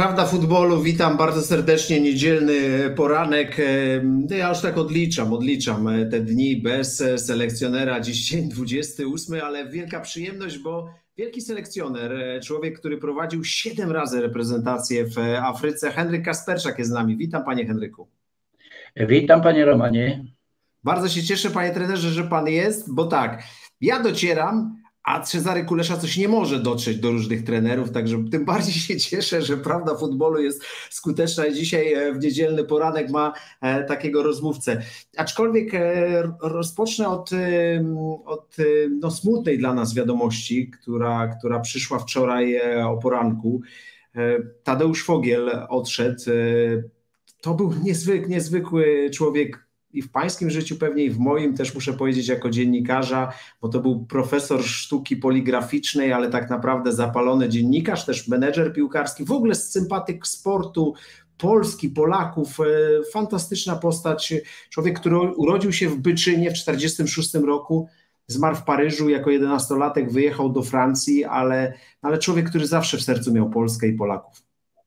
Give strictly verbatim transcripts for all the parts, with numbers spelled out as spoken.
Prawda futbolu, witam bardzo serdecznie, niedzielny poranek. Ja już tak odliczam, odliczam te dni bez selekcjonera, dziś dzień dwudziesty ósmy, ale wielka przyjemność, bo wielki selekcjoner, człowiek, który prowadził siedem razy reprezentację w Afryce, Henryk Kasperczak jest z nami. Witam panie Henryku. Witam panie Romanie. Bardzo się cieszę panie trenerze, że pan jest, bo tak, ja docieram, a Cezary Kulesza coś nie może dotrzeć do różnych trenerów, także tym bardziej się cieszę, że prawda futbolu jest skuteczna i dzisiaj w niedzielny poranek ma takiego rozmówcę. Aczkolwiek rozpocznę od, od no, smutnej dla nas wiadomości, która, która przyszła wczoraj o poranku. Tadeusz Fogiel odszedł. To był niezwykły, niezwykły człowiek, i w pańskim życiu pewnie i w moim też muszę powiedzieć jako dziennikarza, bo to był profesor sztuki poligraficznej, ale tak naprawdę zapalony dziennikarz, też menedżer piłkarski, w ogóle sympatyk sportu, Polski, Polaków, fantastyczna postać, człowiek, który urodził się w Byczynie w tysiąc dziewięćset czterdziestym szóstym roku, zmarł w Paryżu, jako jedenastolatek wyjechał do Francji, ale, ale człowiek, który zawsze w sercu miał Polskę i Polaków.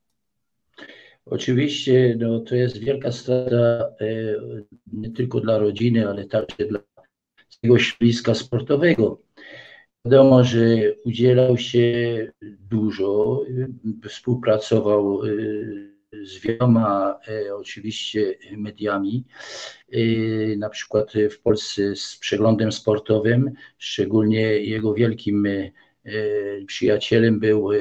Oczywiście no, to jest wielka strata e, nie tylko dla rodziny, ale także dla tego środowiska sportowego. Wiadomo, że udzielał się dużo, współpracował e, z wieloma e, oczywiście mediami, e, na przykład w Polsce z Przeglądem Sportowym, szczególnie jego wielkim e, przyjacielem był e,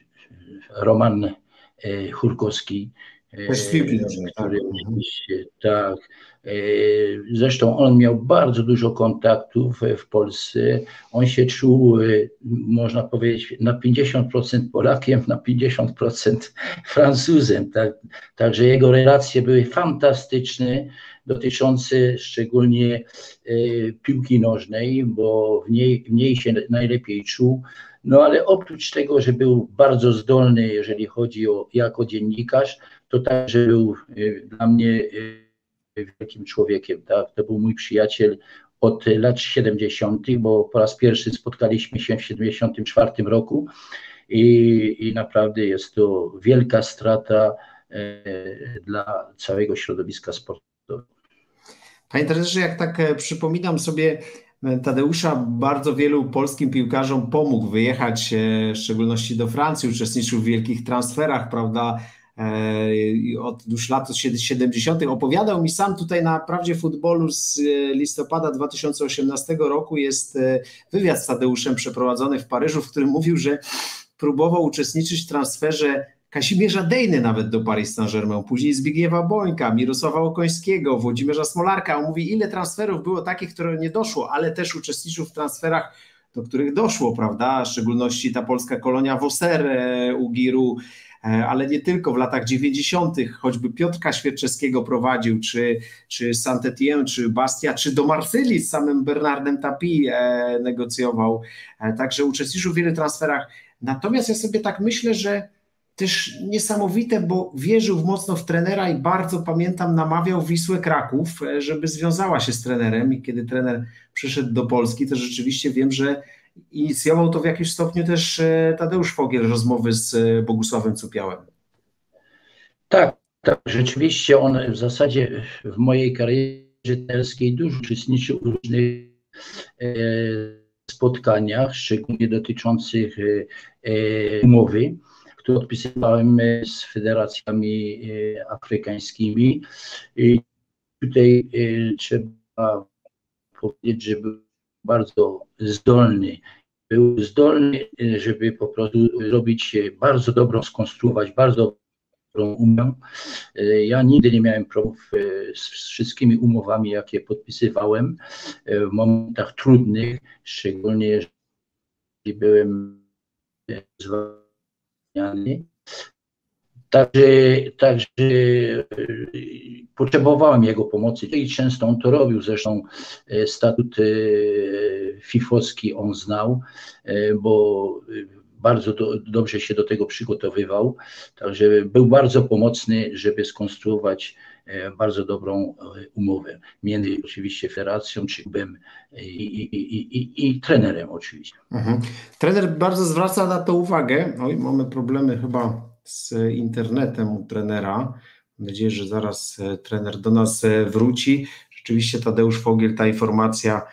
Roman Chórkowski, który oczywiście tak. Zresztą on miał bardzo dużo kontaktów w Polsce. On się czuł, można powiedzieć, na pięćdziesiąt procent Polakiem, na pięćdziesiąt procent Francuzem. Tak, także jego relacje były fantastyczne, dotyczące szczególnie piłki nożnej, bo w niej, w niej się najlepiej czuł. No ale oprócz tego, że był bardzo zdolny, jeżeli chodzi o jako dziennikarz, to także był dla mnie wielkim człowiekiem. Tak? To był mój przyjaciel od lat siedemdziesiątych, bo po raz pierwszy spotkaliśmy się w siedemdziesiątym czwartym roku i, i naprawdę jest to wielka strata dla całego środowiska sportowego. Panie trenerze, jak tak przypominam sobie Tadeusza, bardzo wielu polskim piłkarzom pomógł wyjechać, w szczególności do Francji, uczestniczył w wielkich transferach, prawda, od już lat siedemdziesiątych. Opowiadał mi sam tutaj na Prawdzie Futbolu z listopada dwa tysiące osiemnastego roku, jest wywiad z Tadeuszem przeprowadzony w Paryżu, w którym mówił, że próbował uczestniczyć w transferze Kazimierza Dejny nawet do Paris Saint-Germain, później Zbigniewa Bońka, Mirosława Okońskiego, Włodzimierza Smolarka. On mówi, ile transferów było takich, które nie doszło, ale też uczestniczył w transferach, do których doszło, prawda, w szczególności ta polska kolonia w Auxerre u Giroud, ale nie tylko, w latach dziewięćdziesiątych choćby Piotrka Świerczewskiego prowadził, czy, czy Saint-Étienne, czy Bastia, czy do Marsylii z samym Bernardem Tapie negocjował, także uczestniczył w wielu transferach. Natomiast ja sobie tak myślę, że też niesamowite, bo wierzył mocno w trenera i bardzo pamiętam, namawiał Wisłę Kraków, żeby związała się z trenerem, i kiedy trener przyszedł do Polski, to rzeczywiście wiem, że inicjował to w jakimś stopniu też Tadeusz Fogiel, rozmowy z Bogusławem Cupiałem. Tak, tak, rzeczywiście on w zasadzie w mojej karierze trenerskiej dużo uczestniczył w różnych e, spotkaniach, szczególnie dotyczących e, umowy, które podpisywałem z federacjami afrykańskimi. I tutaj trzeba powiedzieć, że był bardzo zdolny. Był zdolny, żeby po prostu robić bardzo dobrą, skonstruować bardzo dobrą umowę. Ja nigdy nie miałem problemów z wszystkimi umowami, jakie podpisywałem w momentach trudnych, szczególnie jeżeli byłem zwalniany. Także, także potrzebowałem jego pomocy i często on to robił. Zresztą statut fifowski on znał, bo bardzo do, dobrze się do tego przygotowywał. Także był bardzo pomocny, żeby skonstruować bardzo dobrą umowę między oczywiście federacją, czy klubem i, i, i, i, i trenerem oczywiście. Mhm. Trener bardzo zwraca na to uwagę. Oj, mamy problemy chyba z internetem u trenera. Mam nadzieję, że zaraz trener do nas wróci. Rzeczywiście Tadeusz Fogiel, ta informacja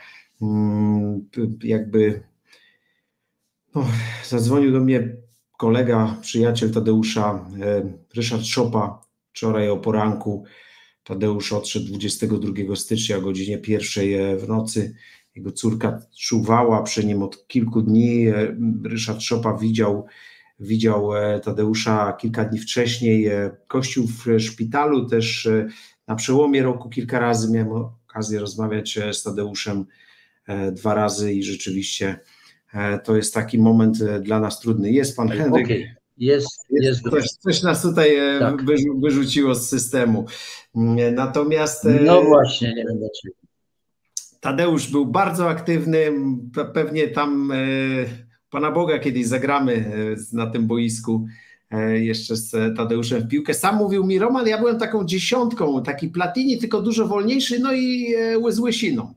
jakby no, zadzwonił do mnie kolega, przyjaciel Tadeusza, Ryszard Szopa, wczoraj o poranku. Tadeusz odszedł dwudziestego drugiego stycznia o godzinie pierwszej w nocy. Jego córka czuwała przy nim od kilku dni. Ryszard Szopa widział, widział Tadeusza kilka dni wcześniej. Gościł w szpitalu też na przełomie roku kilka razy. Miałem okazję rozmawiać z Tadeuszem dwa razy i rzeczywiście to jest taki moment dla nas trudny. Jest pan Henryk. Okay. Jest, jest, jest coś, coś nas tutaj tak. wyrzuciło z systemu. Natomiast no właśnie, nie wiem dlaczego. Tadeusz był bardzo aktywny, pewnie tam Pana Boga kiedyś zagramy na tym boisku jeszcze z Tadeuszem w piłkę. Sam mówił mi, Roman, ja byłem taką dziesiątką, taki Platini, tylko dużo wolniejszy, no i z łysiną.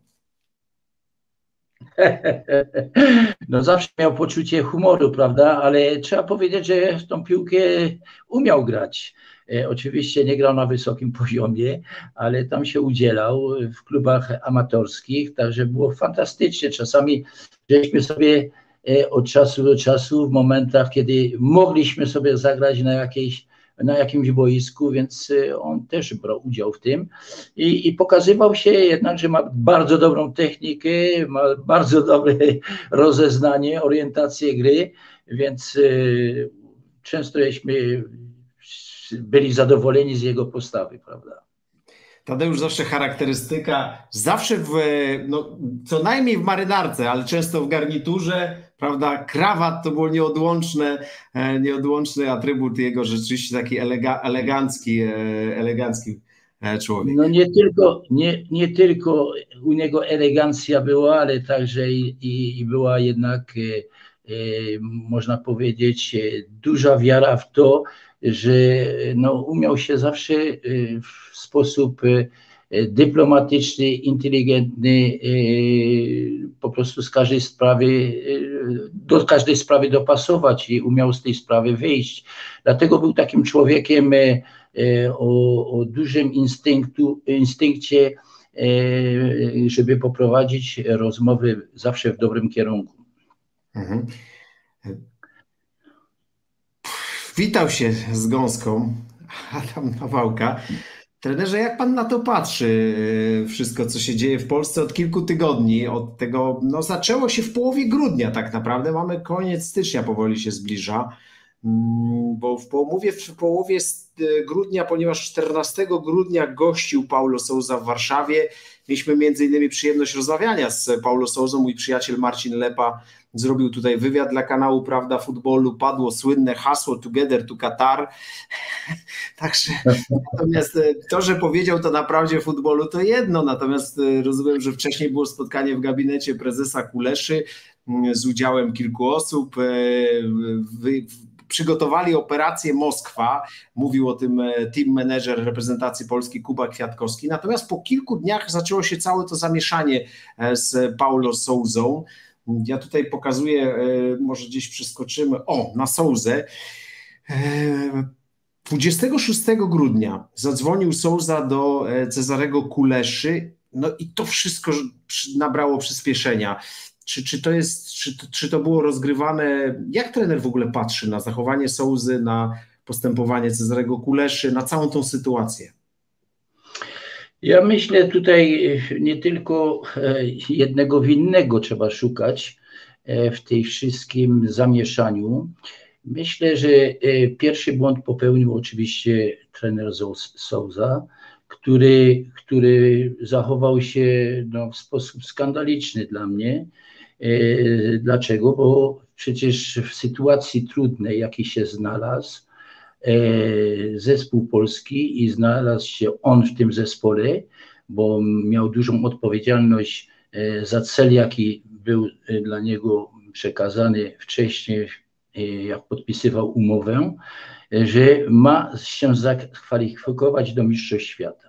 No zawsze miał poczucie humoru, prawda, ale trzeba powiedzieć, że w tą piłkę umiał grać. E, oczywiście nie grał na wysokim poziomie, ale tam się udzielał w klubach amatorskich, także było fantastycznie. Czasami żeśmy sobie e, od czasu do czasu w momentach, kiedy mogliśmy sobie zagrać na jakiejś na jakimś boisku, więc on też brał udział w tym i, i pokazywał się jednak, że ma bardzo dobrą technikę, ma bardzo dobre rozeznanie, orientację gry, więc y, często żeśmy byli zadowoleni z jego postawy, prawda? Tadeusz zawsze charakterystyka, zawsze w, no, co najmniej w marynarce, ale często w garniturze, prawda, krawat to był nieodłączny, nieodłączny atrybut jego, rzeczywiście taki elega, elegancki, elegancki człowiek. No nie tylko, nie, nie tylko u niego elegancja była, ale także i, i, i była jednak, e, e, można powiedzieć, duża wiara w to, że no, umiał się zawsze w sposób dyplomatyczny, inteligentny, po prostu z każdej sprawy, do każdej sprawy dopasować i umiał z tej sprawy wyjść. Dlatego był takim człowiekiem o, o dużym instynktu, instynkcie, żeby poprowadzić rozmowy zawsze w dobrym kierunku. Mhm. Witał się z gąską Adam Nawałka. Trenerze, jak pan na to patrzy, wszystko co się dzieje w Polsce od kilku tygodni, od tego, no zaczęło się w połowie grudnia tak naprawdę, mamy koniec stycznia, powoli się zbliża, bo w połowie, w połowie grudnia, ponieważ czternastego grudnia gościł Paulo Sousa w Warszawie, mieliśmy między innymi przyjemność rozmawiania z Paulo Sousą, mój przyjaciel Marcin Lepa zrobił tutaj wywiad dla kanału Prawda Futbolu, padło słynne hasło Together to Qatar. Także natomiast to, że powiedział to na Prawdzie Futbolu, to jedno, natomiast rozumiem, że wcześniej było spotkanie w gabinecie prezesa Kuleszy z udziałem kilku osób. Wy, przygotowali operację Moskwa, mówił o tym team manager reprezentacji Polski Kuba Kwiatkowski, natomiast po kilku dniach zaczęło się całe to zamieszanie z Paulo Sousą. Ja tutaj pokazuję, może gdzieś przeskoczymy, o, na Sousę. dwudziestego szóstego grudnia zadzwonił Sousa do Cezarego Kuleszy, no i to wszystko nabrało przyspieszenia. Czy, czy, to jest, czy, czy to było rozgrywane, jak trener w ogóle patrzy na zachowanie Sousy, na postępowanie Cezarego Kuleszy, na całą tą sytuację? Ja myślę tutaj nie tylko jednego winnego trzeba szukać w tej wszystkim zamieszaniu. Myślę, że pierwszy błąd popełnił oczywiście trener Sousa, który, który zachował się no, w sposób skandaliczny dla mnie. Dlaczego? Bo przecież w sytuacji trudnej, jakiej się znalazł zespół polski i znalazł się on w tym zespole, bo miał dużą odpowiedzialność za cel, jaki był dla niego przekazany wcześniej, jak podpisywał umowę, że ma się zakwalifikować do Mistrzostw Świata.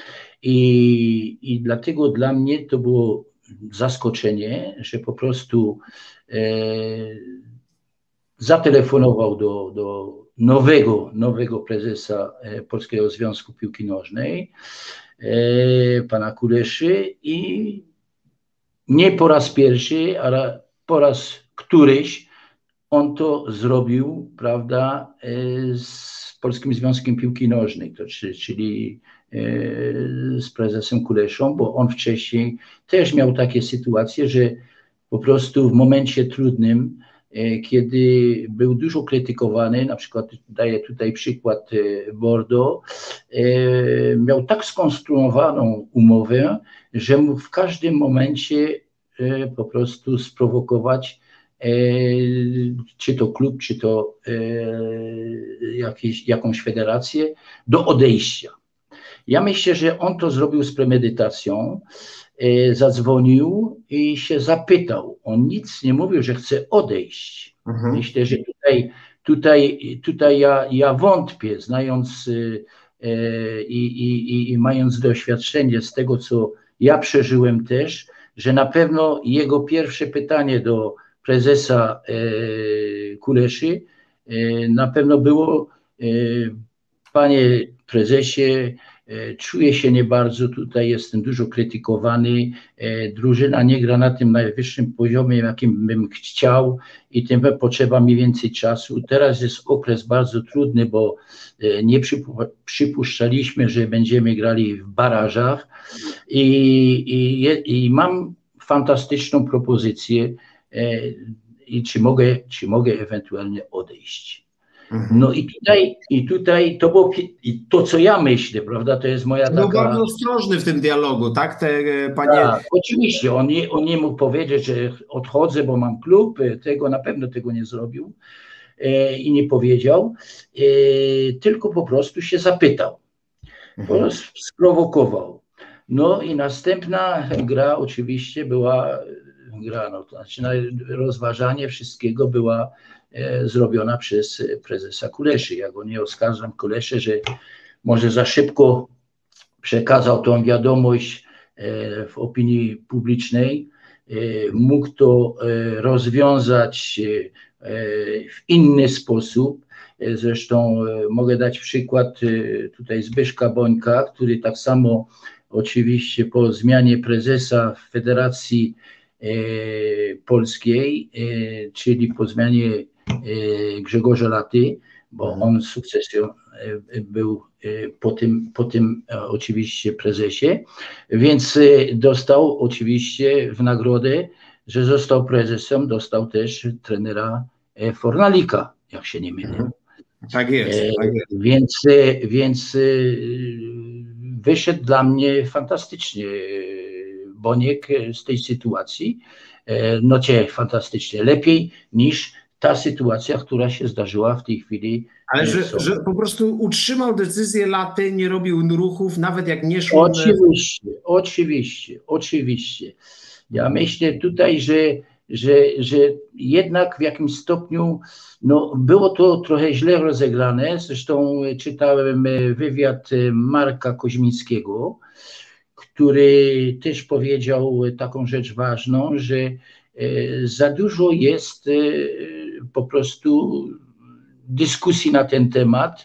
I, i dlatego dla mnie to było zaskoczenie, że po prostu e, zatelefonował do, do nowego, nowego prezesa Polskiego Związku Piłki Nożnej, pana Kuleszy, i nie po raz pierwszy, ale po raz któryś on to zrobił, prawda, z Polskim Związkiem Piłki Nożnej, to, czyli z prezesem Kuleszą, bo on wcześniej też miał takie sytuacje, że po prostu w momencie trudnym, kiedy był dużo krytykowany, na przykład daję tutaj przykład Bordeaux, miał tak skonstruowaną umowę, że mógł w każdym momencie po prostu sprowokować czy to klub, czy to jakieś, jakąś federację do odejścia. Ja myślę, że on to zrobił z premedytacją, zadzwonił i się zapytał. On nic nie mówił, że chce odejść. Mhm. Myślę, że tutaj, tutaj, tutaj ja, ja wątpię, znając i, i, i mając doświadczenie z tego, co ja przeżyłem też, że na pewno jego pierwsze pytanie do prezesa Kuleszy na pewno było: panie prezesie, czuję się nie bardzo, tutaj jestem dużo krytykowany, drużyna nie gra na tym najwyższym poziomie, jakim bym chciał, i tym potrzeba mi więcej czasu. Teraz jest okres bardzo trudny, bo nie przypuszczaliśmy, że będziemy grali w barażach, i, i, i mam fantastyczną propozycję, i czy mogę, czy mogę ewentualnie odejść. Mhm. No i tutaj, i tutaj to było i to, co ja myślę, prawda, to jest moja taka... Był bardzo ostrożny w tym dialogu, tak, te, panie... Tak, oczywiście, on nie, on nie mógł powiedzieć, że odchodzę, bo mam klub, tego na pewno tego nie zrobił e, i nie powiedział, e, tylko po prostu się zapytał, mhm. sprowokował. No i następna gra oczywiście była, gra, no, to znaczy rozważanie wszystkiego była e, zrobiona przez prezesa Kuleszy. Ja go nie oskarżam, Kuleszy, że może za szybko przekazał tą wiadomość e, w opinii publicznej. E, mógł to e, rozwiązać e, w inny sposób. E, zresztą e, mogę dać przykład e, tutaj Zbyszka Bońka, który tak samo oczywiście po zmianie prezesa w Federacji Polskiej, czyli po zmianie Grzegorza Laty, bo on sukcesją był po tym, po tym oczywiście prezesie, więc dostał oczywiście w nagrodę, że został prezesem, dostał też trenera Fornalika, jak się nie mylę. Tak jest, tak jest. Więc, więc wyszedł dla mnie fantastycznie Boniek z tej sytuacji, no cię fantastycznie, lepiej niż ta sytuacja, która się zdarzyła w tej chwili. Ale że, że po prostu utrzymał decyzję Laty, nie robił ruchów, nawet jak nie szło... Oczywiście, oczywiście, oczywiście. Ja myślę tutaj, że, że, że jednak w jakimś stopniu no, było to trochę źle rozegrane. Zresztą czytałem wywiad Marka Koźmińskiego, który też powiedział taką rzecz ważną, że za dużo jest po prostu dyskusji na ten temat.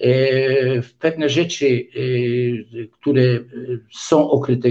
Pewne rzeczy, które są okryte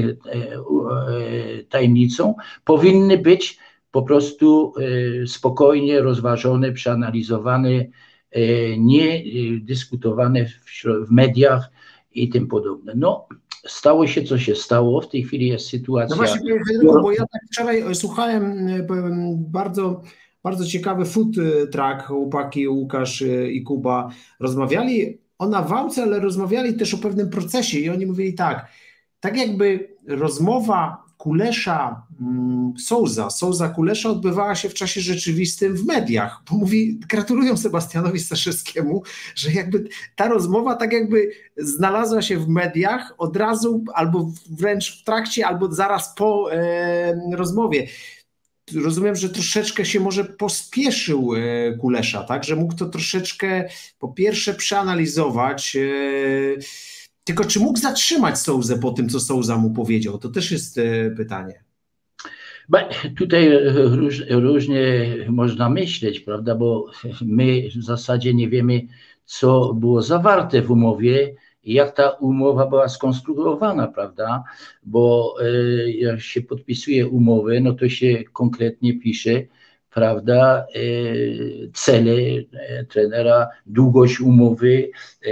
tajemnicą, powinny być po prostu spokojnie rozważone, przeanalizowane, nie dyskutowane w, w mediach i tym podobne. No, stało się, co się stało. W tej chwili jest sytuacja... No właśnie, panie Henryku, bo ja tak wczoraj słuchałem bardzo, bardzo ciekawy food track, chłopaki Łukasz i Kuba rozmawiali o nawałce, ale rozmawiali też o pewnym procesie i oni mówili tak, tak jakby rozmowa Kulesza, Sousa, Sousa Kulesza odbywała się w czasie rzeczywistym w mediach, bo mówi, gratulują Sebastianowi Staszewskiemu, że jakby ta rozmowa tak jakby znalazła się w mediach od razu, albo wręcz w trakcie, albo zaraz po e, rozmowie. Rozumiem, że troszeczkę się może pospieszył Kulesza, tak, że mógł to troszeczkę po pierwsze przeanalizować, e, tylko czy mógł zatrzymać Sousę po tym, co Sousa mu powiedział? To też jest pytanie. Tutaj róż, różnie można myśleć, prawda, bo my w zasadzie nie wiemy, co było zawarte w umowie i jak ta umowa była skonstruowana, prawda, bo jak się podpisuje umowę, no to się konkretnie pisze, prawda, cele trenera, długość umowy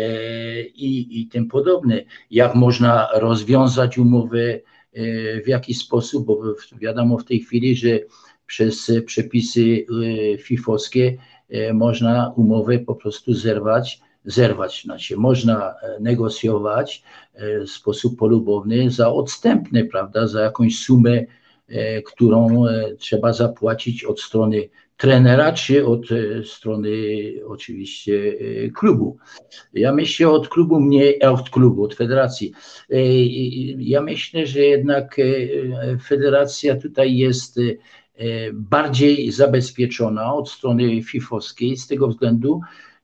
i, i tym podobne. Jak można rozwiązać umowę, w jaki sposób, bo wiadomo w tej chwili, że przez przepisy fifowskie można umowę po prostu zerwać, zerwać, znaczy można negocjować w sposób polubowny za odstępny, prawda, za jakąś sumę, którą trzeba zapłacić od strony trenera, czy od strony oczywiście klubu. Ja myślę od klubu mniej, od klubu, od federacji. Ja myślę, że jednak federacja tutaj jest bardziej zabezpieczona od strony fifowskiej z tego względu,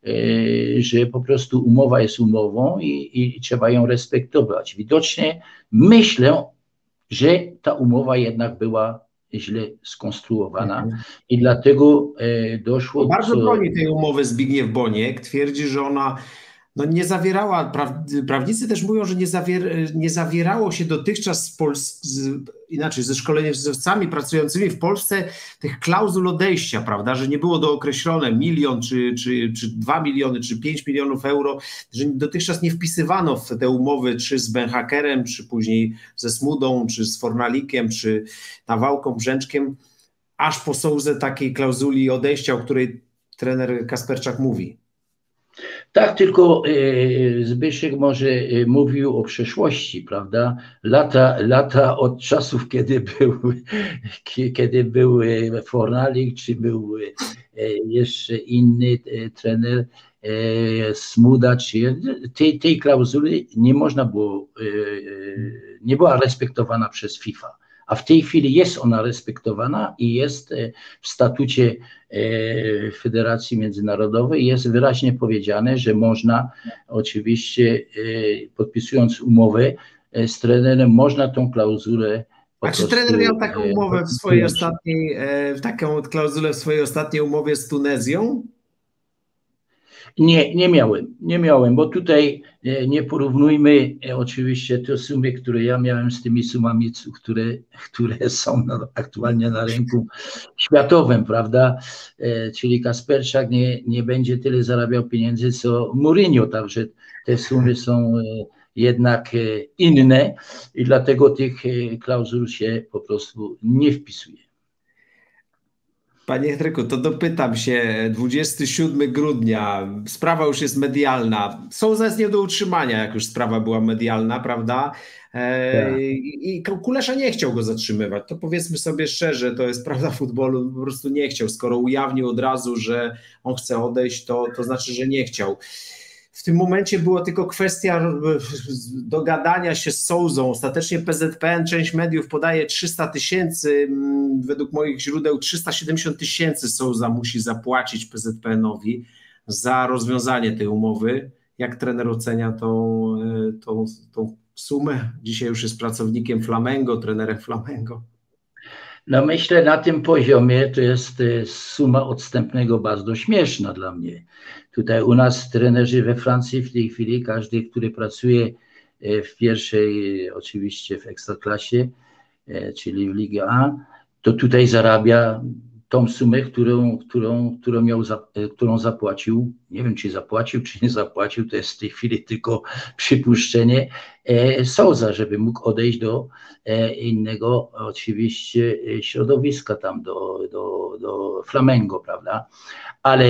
że po prostu umowa jest umową i, i trzeba ją respektować. Widocznie myślę, że ta umowa jednak była źle skonstruowana mhm. i dlatego doszło... Bardzo do... broni tej umowy Zbigniew Boniek, twierdzi, że ona no nie zawierała, pra, prawnicy też mówią, że nie, zawier, nie zawierało się dotychczas z Pols, z, inaczej ze szkoleniowcami pracującymi w Polsce tych klauzul odejścia, prawda, że nie było dookreślone milion, czy, czy, czy dwa miliony, czy pięć milionów euro, że dotychczas nie wpisywano w te umowy, czy z Benhakerem, czy później ze Smudą, czy z Fornalikiem, czy Nawałką, Brzęczkiem, aż po Souzę takiej klauzuli odejścia, o której trener Kasperczak mówi. Tak, tylko Zbyszek może mówił o przeszłości, prawda? Lata, lata od czasów, kiedy był, kiedy był Fornalik, czy był jeszcze inny trener, Smuda, czy tej, tej klauzuli nie można było, nie była respektowana przez FIFA. A w tej chwili jest ona respektowana i jest w statucie Federacji Międzynarodowej jest wyraźnie powiedziane, że można oczywiście podpisując umowę z trenerem, można tą klauzulę A czy trener miał taką umowę w swojej ostatniej, taką klauzulę w swojej ostatniej umowie z Tunezją? Nie, nie miałem, nie miałem, bo tutaj nie porównujmy oczywiście te sumy, które ja miałem z tymi sumami, które, które są aktualnie na rynku światowym, prawda? Czyli Kasperczak nie, nie będzie tyle zarabiał pieniędzy, co Mourinho, także te sumy są jednak inne i dlatego tych klauzul się po prostu nie wpisuje. Panie Henryku, to dopytam się, dwudziestego siódmego grudnia, sprawa już jest medialna, Souza jest nie do utrzymania, jak już sprawa była medialna, prawda? E, I Kulesza nie chciał go zatrzymywać, to powiedzmy sobie szczerze, to jest prawda futbolu, po prostu nie chciał, skoro ujawnił od razu, że on chce odejść, to, to znaczy, że nie chciał. W tym momencie była tylko kwestia dogadania się z Souzą. Ostatecznie P Z P N, część mediów podaje trzysta tysięcy, według moich źródeł trzysta siedemdziesiąt tysięcy Souza musi zapłacić P Z P N-owi za rozwiązanie tej umowy. Jak trener ocenia tą, tą, tą sumę? Dzisiaj już jest pracownikiem Flamengo, trenerem Flamengo. No myślę, na tym poziomie to jest suma odstępnego bardzo śmieszna dla mnie. Tutaj u nas trenerzy we Francji w tej chwili, każdy, który pracuje w pierwszej, oczywiście w Ekstraklasie, czyli w Ligue A, to tutaj zarabia tą sumę, którą, którą, którą, miał, którą zapłacił, nie wiem czy zapłacił, czy nie zapłacił, to jest w tej chwili tylko przypuszczenie, Souza, żeby mógł odejść do innego oczywiście środowiska tam, do, do, do Flamengo, prawda? Ale,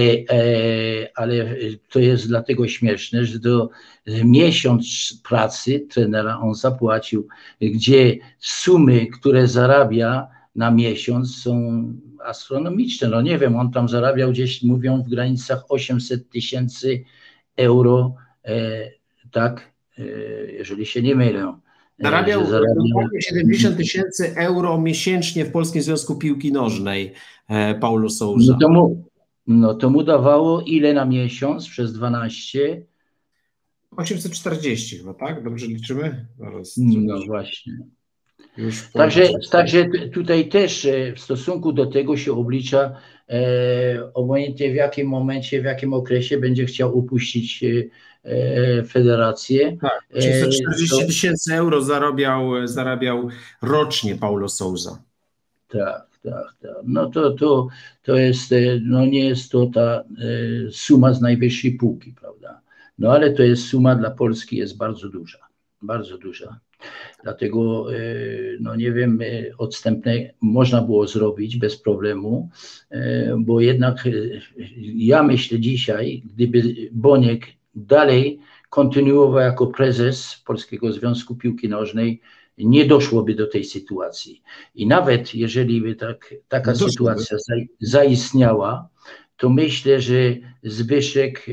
ale to jest dlatego śmieszne, że do miesiąc pracy trenera on zapłacił, gdzie sumy, które zarabia na miesiąc są astronomiczne. No nie wiem, on tam zarabiał gdzieś, mówią, w granicach osiemset tysięcy euro, e, tak, e, jeżeli się nie mylę. Zarabiał zarabiał siedemdziesiąt tysięcy euro miesięcznie w Polskim Związku Piłki Nożnej e, Paulo Souza. No to, mu, no to mu dawało ile na miesiąc przez dwanaście? osiemset czterdzieści chyba, tak? Dobrze liczymy? Zaraz, no właśnie. Już Także, także tutaj też w stosunku do tego się oblicza, e, obojętnie w jakim momencie, w jakim okresie będzie chciał upuścić e, federację. Tak, osiemset czterdzieści tysięcy euro zarabiał, zarabiał rocznie Paulo Sousa. Tak, tak, tak. No to, to, to jest, no nie jest to ta e, suma z najwyższej półki, prawda? No ale to jest suma dla Polski, jest bardzo duża, bardzo duża. Dlatego, no nie wiem, odstępne można było zrobić bez problemu, bo jednak ja myślę dzisiaj, gdyby Boniek dalej kontynuował jako prezes Polskiego Związku Piłki Nożnej, nie doszłoby do tej sytuacji. I nawet jeżeli by tak, taka no sytuacja zaistniała, to myślę, że Zbyszek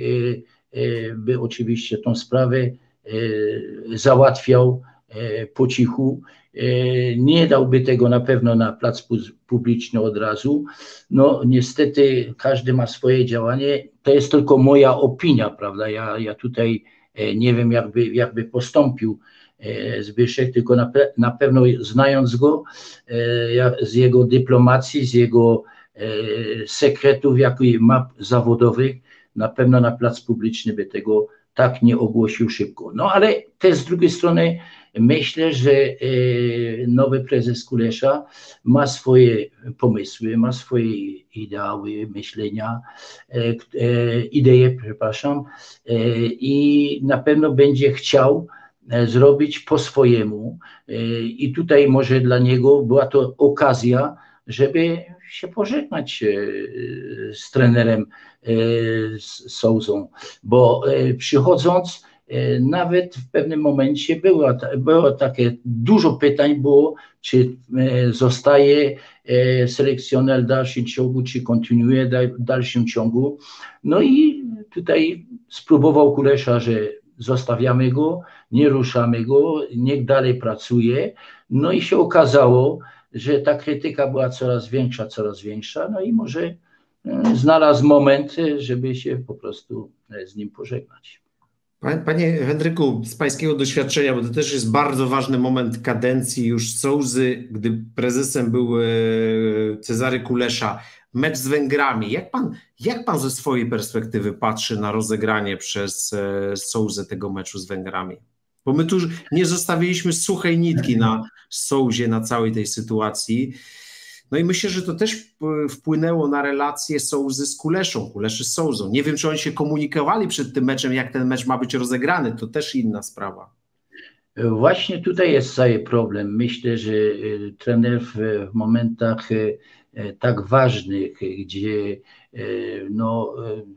by oczywiście tą sprawę załatwiał po cichu, nie dałby tego na pewno na plac publiczny od razu. No niestety każdy ma swoje działanie, to jest tylko moja opinia, prawda, ja, ja tutaj nie wiem jakby, jakby postąpił Zbyszek, tylko na, pe na pewno znając go, z jego dyplomacji, z jego sekretów, jakie ma zawodowych, na pewno na plac publiczny by tego tak nie ogłosił szybko. No ale też z drugiej strony myślę, że nowy prezes Kulesza ma swoje pomysły, ma swoje ideały, myślenia, idee, przepraszam, i na pewno będzie chciał zrobić po swojemu. I tutaj może dla niego była to okazja, żeby się pożegnać z trenerem Sousą, bo przychodząc nawet w pewnym momencie było, było takie, dużo pytań było, czy zostaje selekcjoner w dalszym ciągu, czy kontynuuje w dalszym ciągu. No i tutaj spróbował Kulesza, że zostawiamy go, nie ruszamy go, niech dalej pracuje. No i się okazało, że ta krytyka była coraz większa, coraz większa, no i może znalazł moment, żeby się po prostu z nim pożegnać. Panie Henryku, z pańskiego doświadczenia, bo to też jest bardzo ważny moment kadencji już Sousy, gdy prezesem był Cezary Kulesza, mecz z Węgrami. Jak pan, jak pan ze swojej perspektywy patrzy na rozegranie przez Sousę tego meczu z Węgrami? Bo my tu nie zostawiliśmy suchej nitki na Sousie, na całej tej sytuacji. No i myślę, że to też wpłynęło na relacje Sousy z Kuleszą, Kuleszy z Sousą. Nie wiem, czy oni się komunikowali przed tym meczem, jak ten mecz ma być rozegrany, to też inna sprawa. Właśnie tutaj jest cały problem. Myślę, że trener w momentach tak ważnych, gdzie no,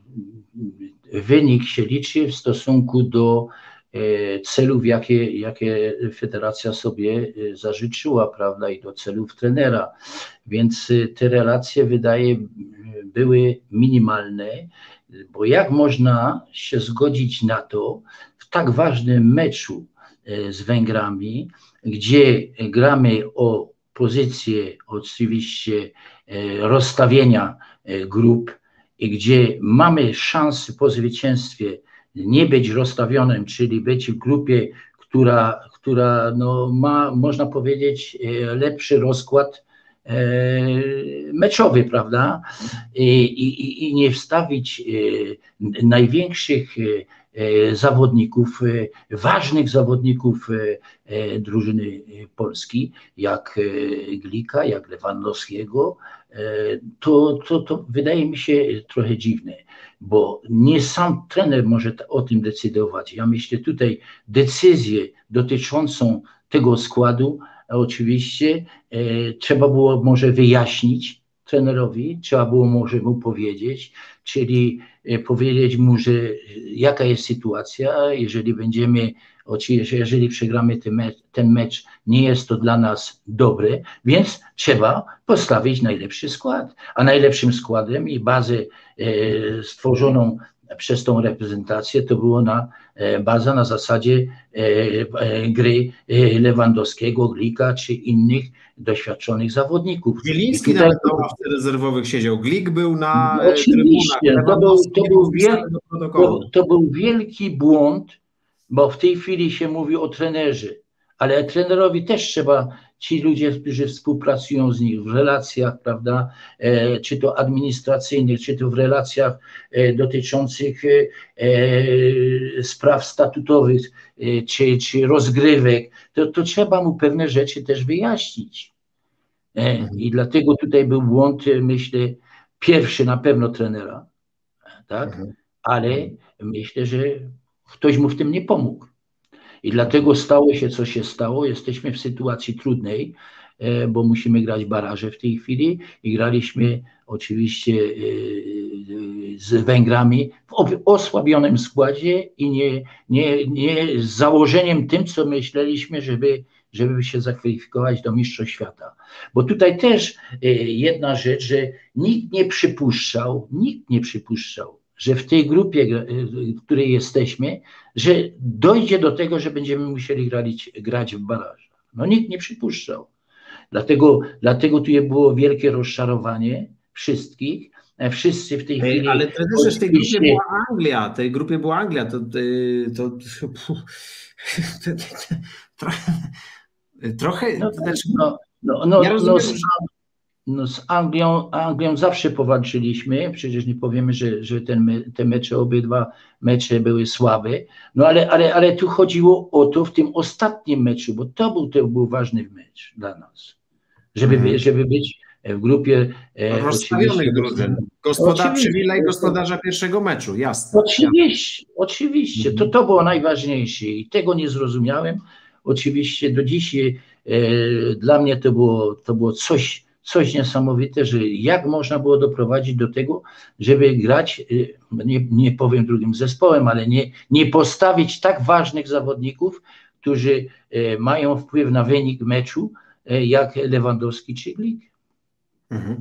wynik się liczy w stosunku do celów, jakie, jakie federacja sobie zażyczyła, prawda, i do celów trenera. Więc te relacje, wydaje, były minimalne, bo jak można się zgodzić na to w tak ważnym meczu z Węgrami, gdzie gramy o pozycję oczywiście rozstawienia grup i gdzie mamy szansę po zwycięstwie nie być rozstawionym, czyli być w grupie, która, która no ma, można powiedzieć, lepszy rozkład meczowy, prawda? I, i, i nie wstawić największych zawodników, ważnych zawodników drużyny Polski, jak Glika, jak Lewandowskiego, to, to, to wydaje mi się trochę dziwne, bo nie sam trener może o tym decydować. Ja myślę, tutaj decyzję dotyczącą tego składu oczywiście e, trzeba było może wyjaśnić trenerowi, trzeba było może mu powiedzieć, czyli e, powiedzieć mu, że jaka jest sytuacja, jeżeli będziemy, oczywiście, jeżeli przegramy ten mecz, ten mecz, nie jest to dla nas dobre, więc trzeba postawić najlepszy skład, a najlepszym składem i bazę e, stworzoną przez tą reprezentację to było na baza na zasadzie gry Lewandowskiego, Glika czy innych doświadczonych zawodników. Zieliński tutaj... nawet na ławce rezerwowych siedział. Glik był na no, oczywiście, to był, to, był wiel... to, to był wielki błąd, bo w tej chwili się mówi o trenerze, ale trenerowi też trzeba, ci ludzie, którzy współpracują z nim w relacjach, prawda, e, czy to administracyjnych, czy to w relacjach e, dotyczących e, spraw statutowych, e, czy, czy rozgrywek, to, to trzeba mu pewne rzeczy też wyjaśnić. E, mhm. I dlatego tutaj był błąd, myślę, pierwszy na pewno trenera, tak, mhm. ale myślę, że ktoś mu w tym nie pomógł. I dlatego stało się, co się stało. Jesteśmy w sytuacji trudnej, bo musimy grać baraże w tej chwili i graliśmy oczywiście z Węgrami w osłabionym składzie i nie, nie, nie z założeniem tym, co myśleliśmy, żeby, żeby się zakwalifikować do Mistrzostw Świata. Bo tutaj też jedna rzecz, że nikt nie przypuszczał, nikt nie przypuszczał, że w tej grupie, w której jesteśmy, że dojdzie do tego, że będziemy musieli grać, grać w barażach. No nikt nie przypuszczał. Dlatego, dlatego tu było wielkie rozczarowanie wszystkich. Wszyscy w tej chwili... Ale trenerze, w tej grupie była Anglia, w tej grupie była Anglia, to, to, to, to trochę... trochę no, no, no, no, ja rozumiem, no, z, no, z Anglią, Anglią zawsze powalczyliśmy, przecież nie powiemy, że, że ten, te mecze, obydwa mecze były słabe, no ale, ale, ale tu chodziło o to w tym ostatnim meczu, bo to był, to był ważny mecz dla nas, żeby, mhm. żeby być w grupie rozstawionych drużyn. Gospodarz przywilej i gospodarza pierwszego meczu, jasne. Oczywiście, oczywiście. Mhm. To, to było najważniejsze i tego nie zrozumiałem. Oczywiście do dzisiaj e, dla mnie to było, to było coś, coś niesamowite, że jak można było doprowadzić do tego, żeby grać, e, nie, nie powiem drugim zespołem, ale nie, nie postawić tak ważnych zawodników, którzy e, mają wpływ na wynik meczu, e, jak Lewandowski czy Glik. Mhm.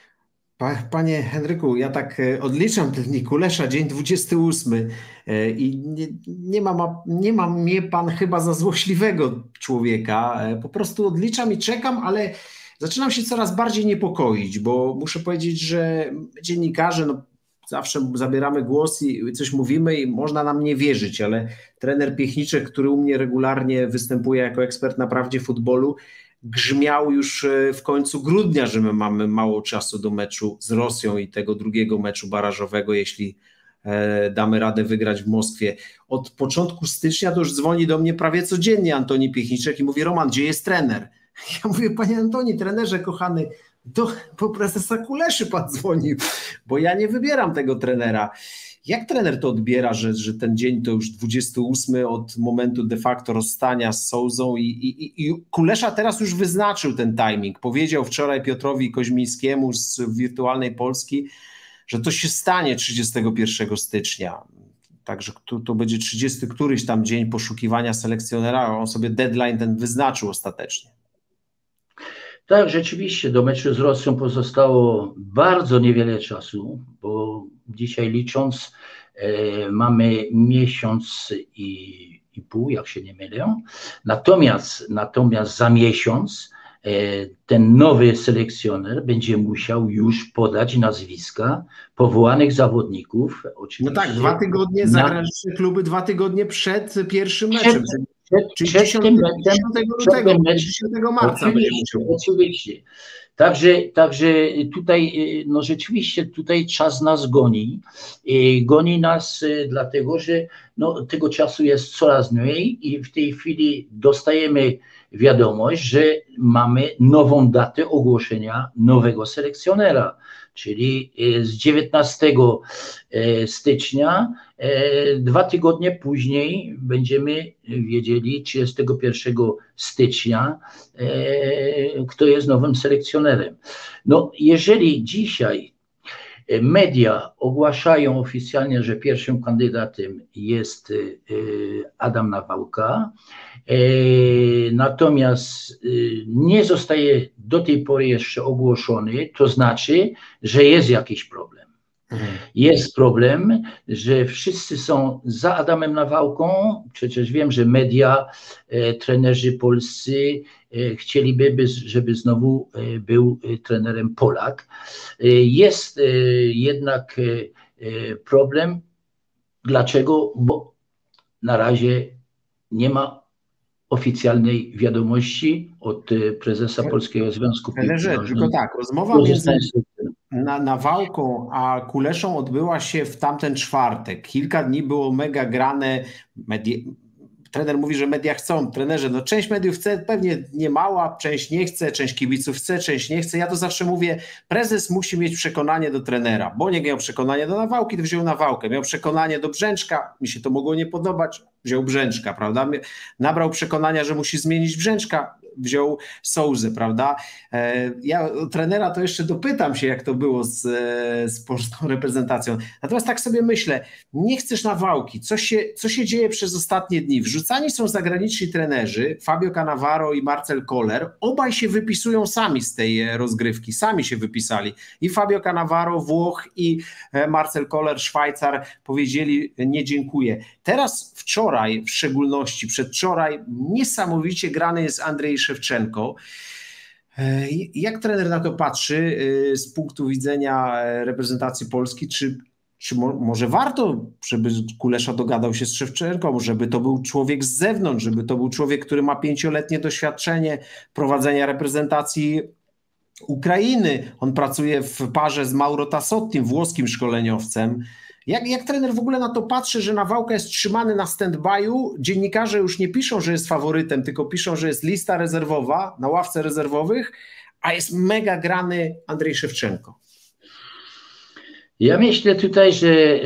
Panie Henryku, ja tak odliczam ten Nikulesza, dzień dwudziesty ósmy i nie, nie, ma, nie ma mnie pan chyba za złośliwego człowieka, po prostu odliczam i czekam, ale zaczynam się coraz bardziej niepokoić, bo muszę powiedzieć, że dziennikarze, no zawsze zabieramy głos i coś mówimy i można nam nie wierzyć, ale trener Piechniczek, który u mnie regularnie występuje jako ekspert na prawdzie futbolu, grzmiał już w końcu grudnia, że my mamy mało czasu do meczu z Rosją i tego drugiego meczu barażowego, jeśli damy radę wygrać w Moskwie. Od początku stycznia to już dzwoni do mnie prawie codziennie Antoni Piechniczek i mówi: Roman, gdzie jest trener? Ja mówię: panie Antoni, trenerze kochany, do, po prezesa Kuleszy pan dzwonił, bo ja nie wybieram tego trenera. Jak trener to odbiera, że, że ten dzień to już dwudziesty ósmy od momentu de facto rozstania z Souzą i, i, i Kulesza teraz już wyznaczył ten timing. Powiedział wczoraj Piotrowi Koźmińskiemu z Wirtualnej Polski, że to się stanie trzydziestego pierwszego stycznia. Także to, to będzie trzydziesty któryś tam dzień poszukiwania selekcjonera, on sobie deadline ten wyznaczył ostatecznie. Tak, rzeczywiście do meczu z Rosją pozostało bardzo niewiele czasu, bo dzisiaj licząc e, mamy miesiąc i, i pół, jak się nie mylę. Natomiast, natomiast za miesiąc e, ten nowy selekcjoner będzie musiał już podać nazwiska powołanych zawodników. No tak, dwa tygodnie, na, zagraniczne kluby dwa tygodnie przed pierwszym meczem. Przed, Czyli przed dziesiątego, tym meczem, dziesiątego lutego, dziesiątego marca będzie musiał. Oczywiście. Także, także tutaj, no rzeczywiście tutaj czas nas goni. Goni nas dlatego, że no, tego czasu jest coraz mniej i w tej chwili dostajemy wiadomość, że mamy nową datę ogłoszenia nowego selekcjonera, czyli z dziewiętnastego stycznia, dwa tygodnie później będziemy wiedzieli, trzydziestego pierwszego stycznia, kto jest nowym selekcjonerem. No, jeżeli dzisiaj media ogłaszają oficjalnie, że pierwszym kandydatem jest Adam Nawałka, natomiast nie zostaje do tej pory jeszcze ogłoszony, to znaczy, że jest jakiś problem. Mhm. Jest problem, że wszyscy są za Adamem Nawałką, przecież wiem, że media, trenerzy polscy chcieliby, żeby znowu był trenerem Polak. Jest jednak problem. Dlaczego? Bo na razie nie ma oficjalnej wiadomości od prezesa Polskiego Związku Piłki Nożnej. Tylko tak, rozmowa między na, Nawałką a Kuleszą odbyła się w tamten czwartek. Kilka dni było mega grane. Medie... Trener mówi, że media chcą. Trenerze, no część mediów chce, pewnie nie mała, część nie chce, część kibiców chce, część nie chce. Ja to zawsze mówię, prezes musi mieć przekonanie do trenera. Boniek miał przekonanie do Nawałki, to wziął Nawałkę. Miał przekonanie do Brzęczka, mi się to mogło nie podobać, wziął Brzęczka, prawda? Nabrał przekonania, że musi zmienić Brzęczka, wziął Souzę, prawda? Ja trenera to jeszcze dopytam się, jak to było z, z polską reprezentacją. Natomiast tak sobie myślę, nie chcesz Nawałki. Co się, co się dzieje przez ostatnie dni? Wrzucani są zagraniczni trenerzy, Fabio Cannavaro i Marcel Koller. Obaj się wypisują sami z tej rozgrywki, sami się wypisali. I Fabio Cannavaro, Włoch, i Marcel Koller, Szwajcar, powiedzieli nie dziękuję. Teraz wczoraj, w szczególności przedwczoraj, niesamowicie grany jest Andrzej Szewczenko. Jak trener na to patrzy z punktu widzenia reprezentacji Polski? Czy, czy mo, może warto, żeby Kulesza dogadał się z Szewczenką, żeby to był człowiek z zewnątrz, żeby to był człowiek, który ma pięcioletnie doświadczenie prowadzenia reprezentacji Ukrainy. On pracuje w parze z Mauro Tassottim, włoskim szkoleniowcem. Jak, jak trener w ogóle na to patrzy, że Nawałka jest trzymany na stand-by'u? Dziennikarze już nie piszą, że jest faworytem, tylko piszą, że jest lista rezerwowa na ławce rezerwowych, a jest mega grany Andrzej Szewczenko. Ja myślę tutaj, że e,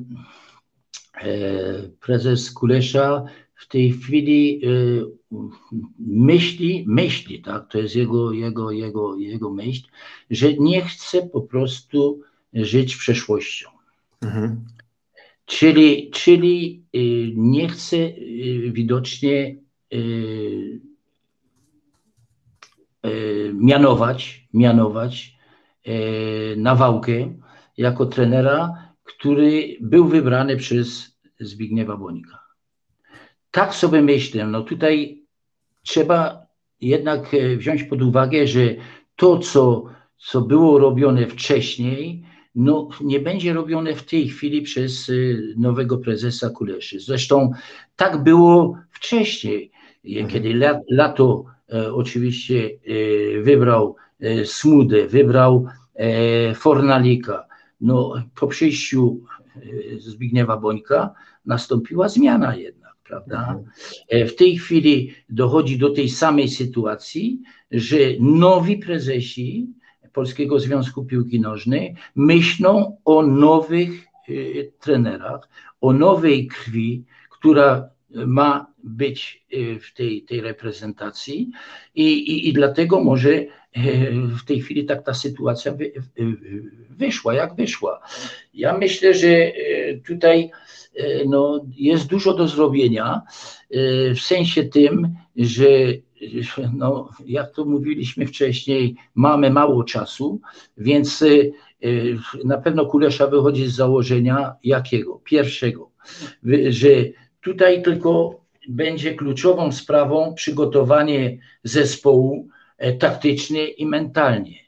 e, prezes Kulesza w tej chwili e, myśli, myśli, tak, to jest jego, jego, jego, jego myśl, że nie chce po prostu żyć przeszłością. Mhm. Czyli, czyli nie chce widocznie mianować, mianować Nawałkę jako trenera, który był wybrany przez Zbigniewa Bonika. Tak sobie myślę, no tutaj trzeba jednak wziąć pod uwagę, że to, co, co było robione wcześniej, no nie będzie robione w tej chwili przez nowego prezesa Kuleszy. Zresztą tak było wcześniej, mhm. kiedy Lato e, oczywiście e, wybrał e, Smudę, wybrał e, Fornalika. No po przyjściu e, Zbigniewa Bońka nastąpiła zmiana jednak, prawda? Mhm. E, w tej chwili dochodzi do tej samej sytuacji, że nowi prezesi Polskiego Związku Piłki Nożnej myślą o nowych y, trenerach, o nowej krwi, która ma być y, w tej, tej reprezentacji i, i, i dlatego może y, w tej chwili tak ta sytuacja wy, y, wyszła, jak wyszła. Ja myślę, że y, tutaj y, no, jest dużo do zrobienia y, w sensie tym, że no, jak to mówiliśmy wcześniej, mamy mało czasu, więc y, y, na pewno Kulesza wychodzi z założenia jakiego? Pierwszego, y, że tutaj tylko będzie kluczową sprawą przygotowanie zespołu e, taktycznie i mentalnie.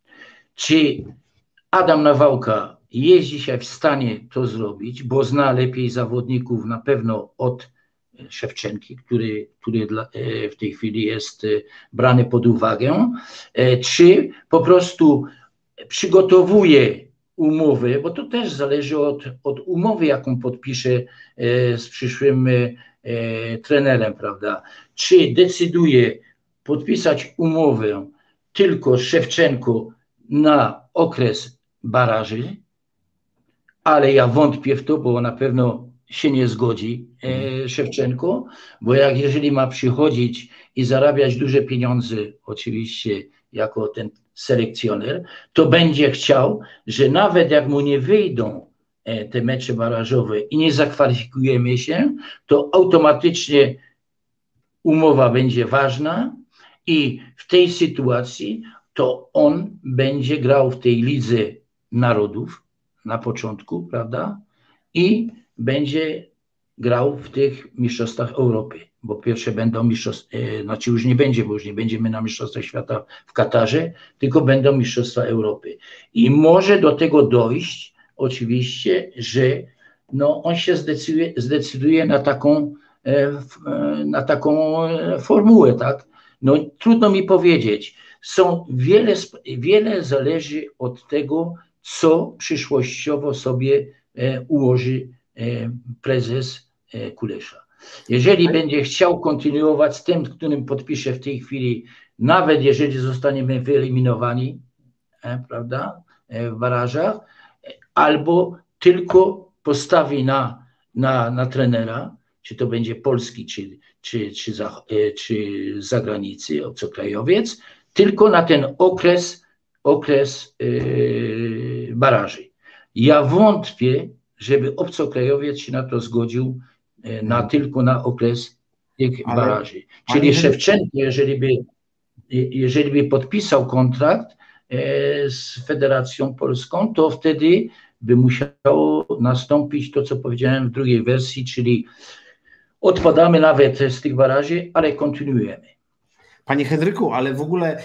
Czy Adam Nawałka jest dzisiaj w stanie to zrobić, bo zna lepiej zawodników na pewno od Szewczenki, który, który dla, w tej chwili jest brany pod uwagę, czy po prostu przygotowuje umowę, bo to też zależy od, od umowy, jaką podpisze z przyszłym trenerem, prawda? Czy decyduje podpisać umowę tylko z Szewczenką na okres baraży, ale ja wątpię w to, bo na pewno się nie zgodzi e, Szewczenko, bo jak jeżeli ma przychodzić i zarabiać duże pieniądze, oczywiście jako ten selekcjoner, to będzie chciał, że nawet jak mu nie wyjdą e, te mecze barażowe i nie zakwalifikujemy się, to automatycznie umowa będzie ważna i w tej sytuacji to on będzie grał w tej Lidze Narodów na początku, prawda? I będzie grał w tych mistrzostwach Europy, bo pierwsze będą mistrzostwa, e, znaczy już nie będzie, bo już nie będziemy na mistrzostwach świata w Katarze, tylko będą mistrzostwa Europy. I może do tego dojść oczywiście, że no, on się zdecyduje, zdecyduje na taką na taką formułę, tak? No trudno mi powiedzieć. Są wiele, wiele zależy od tego, co przyszłościowo sobie ułoży prezes Kulesza. Jeżeli będzie chciał kontynuować z tym, którym podpisze w tej chwili, nawet jeżeli zostaniemy wyeliminowani, prawda, w barażach, albo tylko postawi na, na, na trenera, czy to będzie polski, czy, czy, czy, za, czy z zagranicy, obcokrajowiec, tylko na ten okres, okres yy, baraży. Ja wątpię, żeby obcokrajowiec się na to zgodził, yy, na hmm. tylko na okres tych ale, baraży. Czyli Szewczenko, jeżeli by, jeżeli by podpisał kontrakt yy, z Federacją Polską, to wtedy by musiało nastąpić to, co powiedziałem w drugiej wersji, czyli odpadamy nawet z tych baraży, ale kontynuujemy. Panie Henryku, ale w ogóle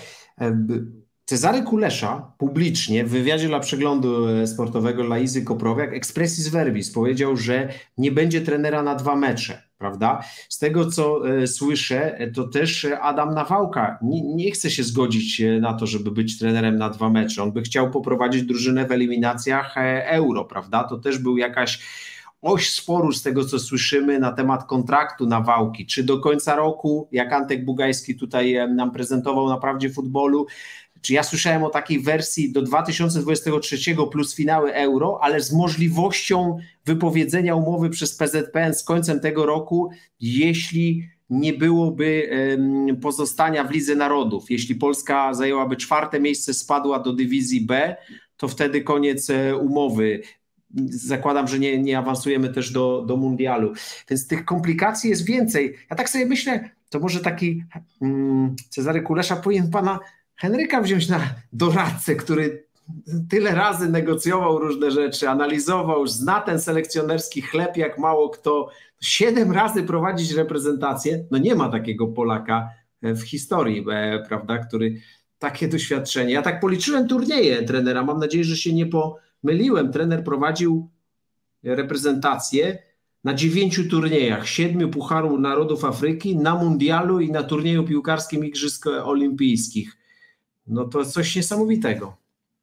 Cezary Kulesza publicznie w wywiadzie dla Przeglądu Sportowego dla Izy Koprowiak expressis verbis powiedział, że nie będzie trenera na dwa mecze, prawda? Z tego, co słyszę, to też Adam Nawałka nie, nie chce się zgodzić na to, żeby być trenerem na dwa mecze. On by chciał poprowadzić drużynę w eliminacjach Euro, prawda? To też był jakaś oś sporu z tego, co słyszymy na temat kontraktu Nawałki. Czy do końca roku, jak Antek Bugajski tutaj nam prezentował na Prawdzie Futbolu, czy ja słyszałem o takiej wersji do dwa tysiące dwudziestego trzeciego plus finały Euro, ale z możliwością wypowiedzenia umowy przez P Z P N z końcem tego roku, jeśli nie byłoby pozostania w Lidze Narodów. Jeśli Polska zajęłaby czwarte miejsce, spadła do dywizji B, to wtedy koniec umowy. Zakładam, że nie, nie awansujemy też do, do mundialu. Więc tych komplikacji jest więcej. Ja tak sobie myślę, to może taki hmm, Cezary Kulesza powinien pana Henryka wziąć na doradcę, który tyle razy negocjował różne rzeczy, analizował, zna ten selekcjonerski chleb jak mało kto. Siedem razy prowadzić reprezentację, no nie ma takiego Polaka w historii, prawda, który takie doświadczenie. Ja tak policzyłem turnieje trenera, mam nadzieję, że się nie pomyliłem. Trener prowadził reprezentację na dziewięciu turniejach, siedmiu Pucharu Narodów Afryki, na mundialu i na turnieju piłkarskim Igrzysk Olimpijskich. No to coś niesamowitego.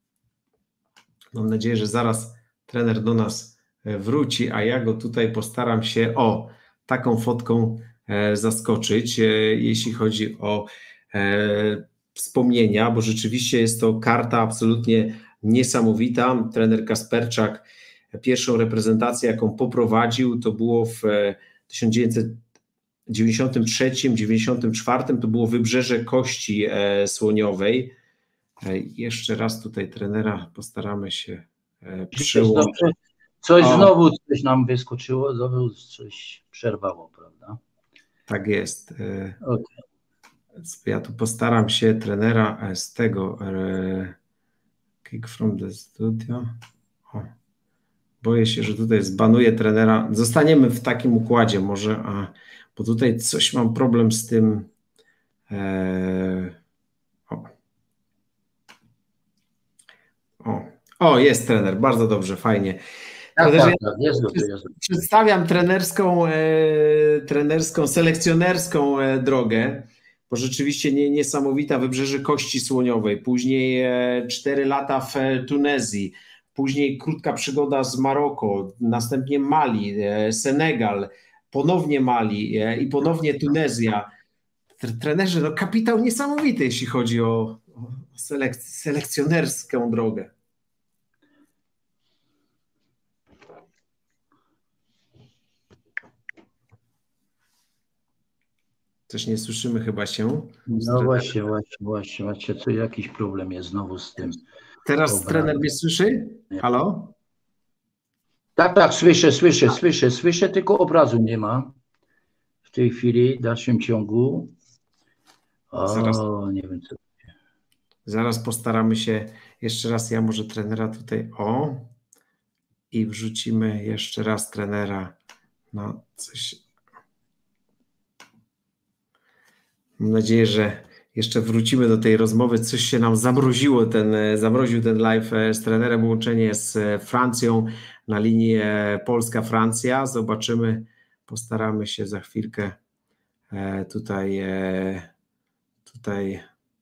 Mam nadzieję, że zaraz trener do nas wróci, a ja go tutaj postaram się o taką fotką zaskoczyć, jeśli chodzi o wspomnienia, bo rzeczywiście jest to karta absolutnie niesamowita. Trener Kasperczak pierwszą reprezentację, jaką poprowadził, to było w tysiąc dziewięćset dziewięćdziesiątym trzecim dziewięćdziesiątym czwartym, to było Wybrzeże Kości Słoniowej. Jeszcze raz tutaj trenera postaramy się przyłączyć. Coś o. Znowu coś nam wyskoczyło, znowu coś przerwało, prawda? Tak jest. Okay. Ja tu postaram się trenera z tego kick from the studio. O. Boję się, że tutaj zbanuję trenera. Zostaniemy w takim układzie może, a, bo tutaj coś mam problem z tym. E, o. O. o, jest trener, bardzo dobrze, fajnie. Tak, tak, tak. Jest dobrze, jest dobrze. Przedstawiam trenerską, e, trenerską, selekcjonerską e, drogę, bo rzeczywiście nie, niesamowita. Wybrzeże Kości Słoniowej, później e, cztery lata w e, Tunezji, później krótka przygoda z Maroko, następnie Mali, e, Senegal, ponownie Mali e, i ponownie Tunezja. Trenerzy, no kapitał niesamowity, jeśli chodzi o, o selek selekcjonerską drogę. Też nie słyszymy chyba się. No właśnie, właśnie, właśnie, właśnie, co jakiś problem jest znowu z tym. Teraz obrazem. Trener mnie słyszy? Halo? Tak, tak, słyszę, słyszę, słyszę, słyszę, tylko obrazu nie ma w tej chwili, w dalszym ciągu. O, zaraz, nie wiem co. Zaraz postaramy się jeszcze raz, ja może trenera tutaj, o, i wrzucimy jeszcze raz trenera na coś. Mam nadzieję, że jeszcze wrócimy do tej rozmowy. Coś się nam zamroziło, ten, zamroził ten live z trenerem, łączenie z Francją na linii Polska-Francja. Zobaczymy, postaramy się za chwilkę tutaj, tutaj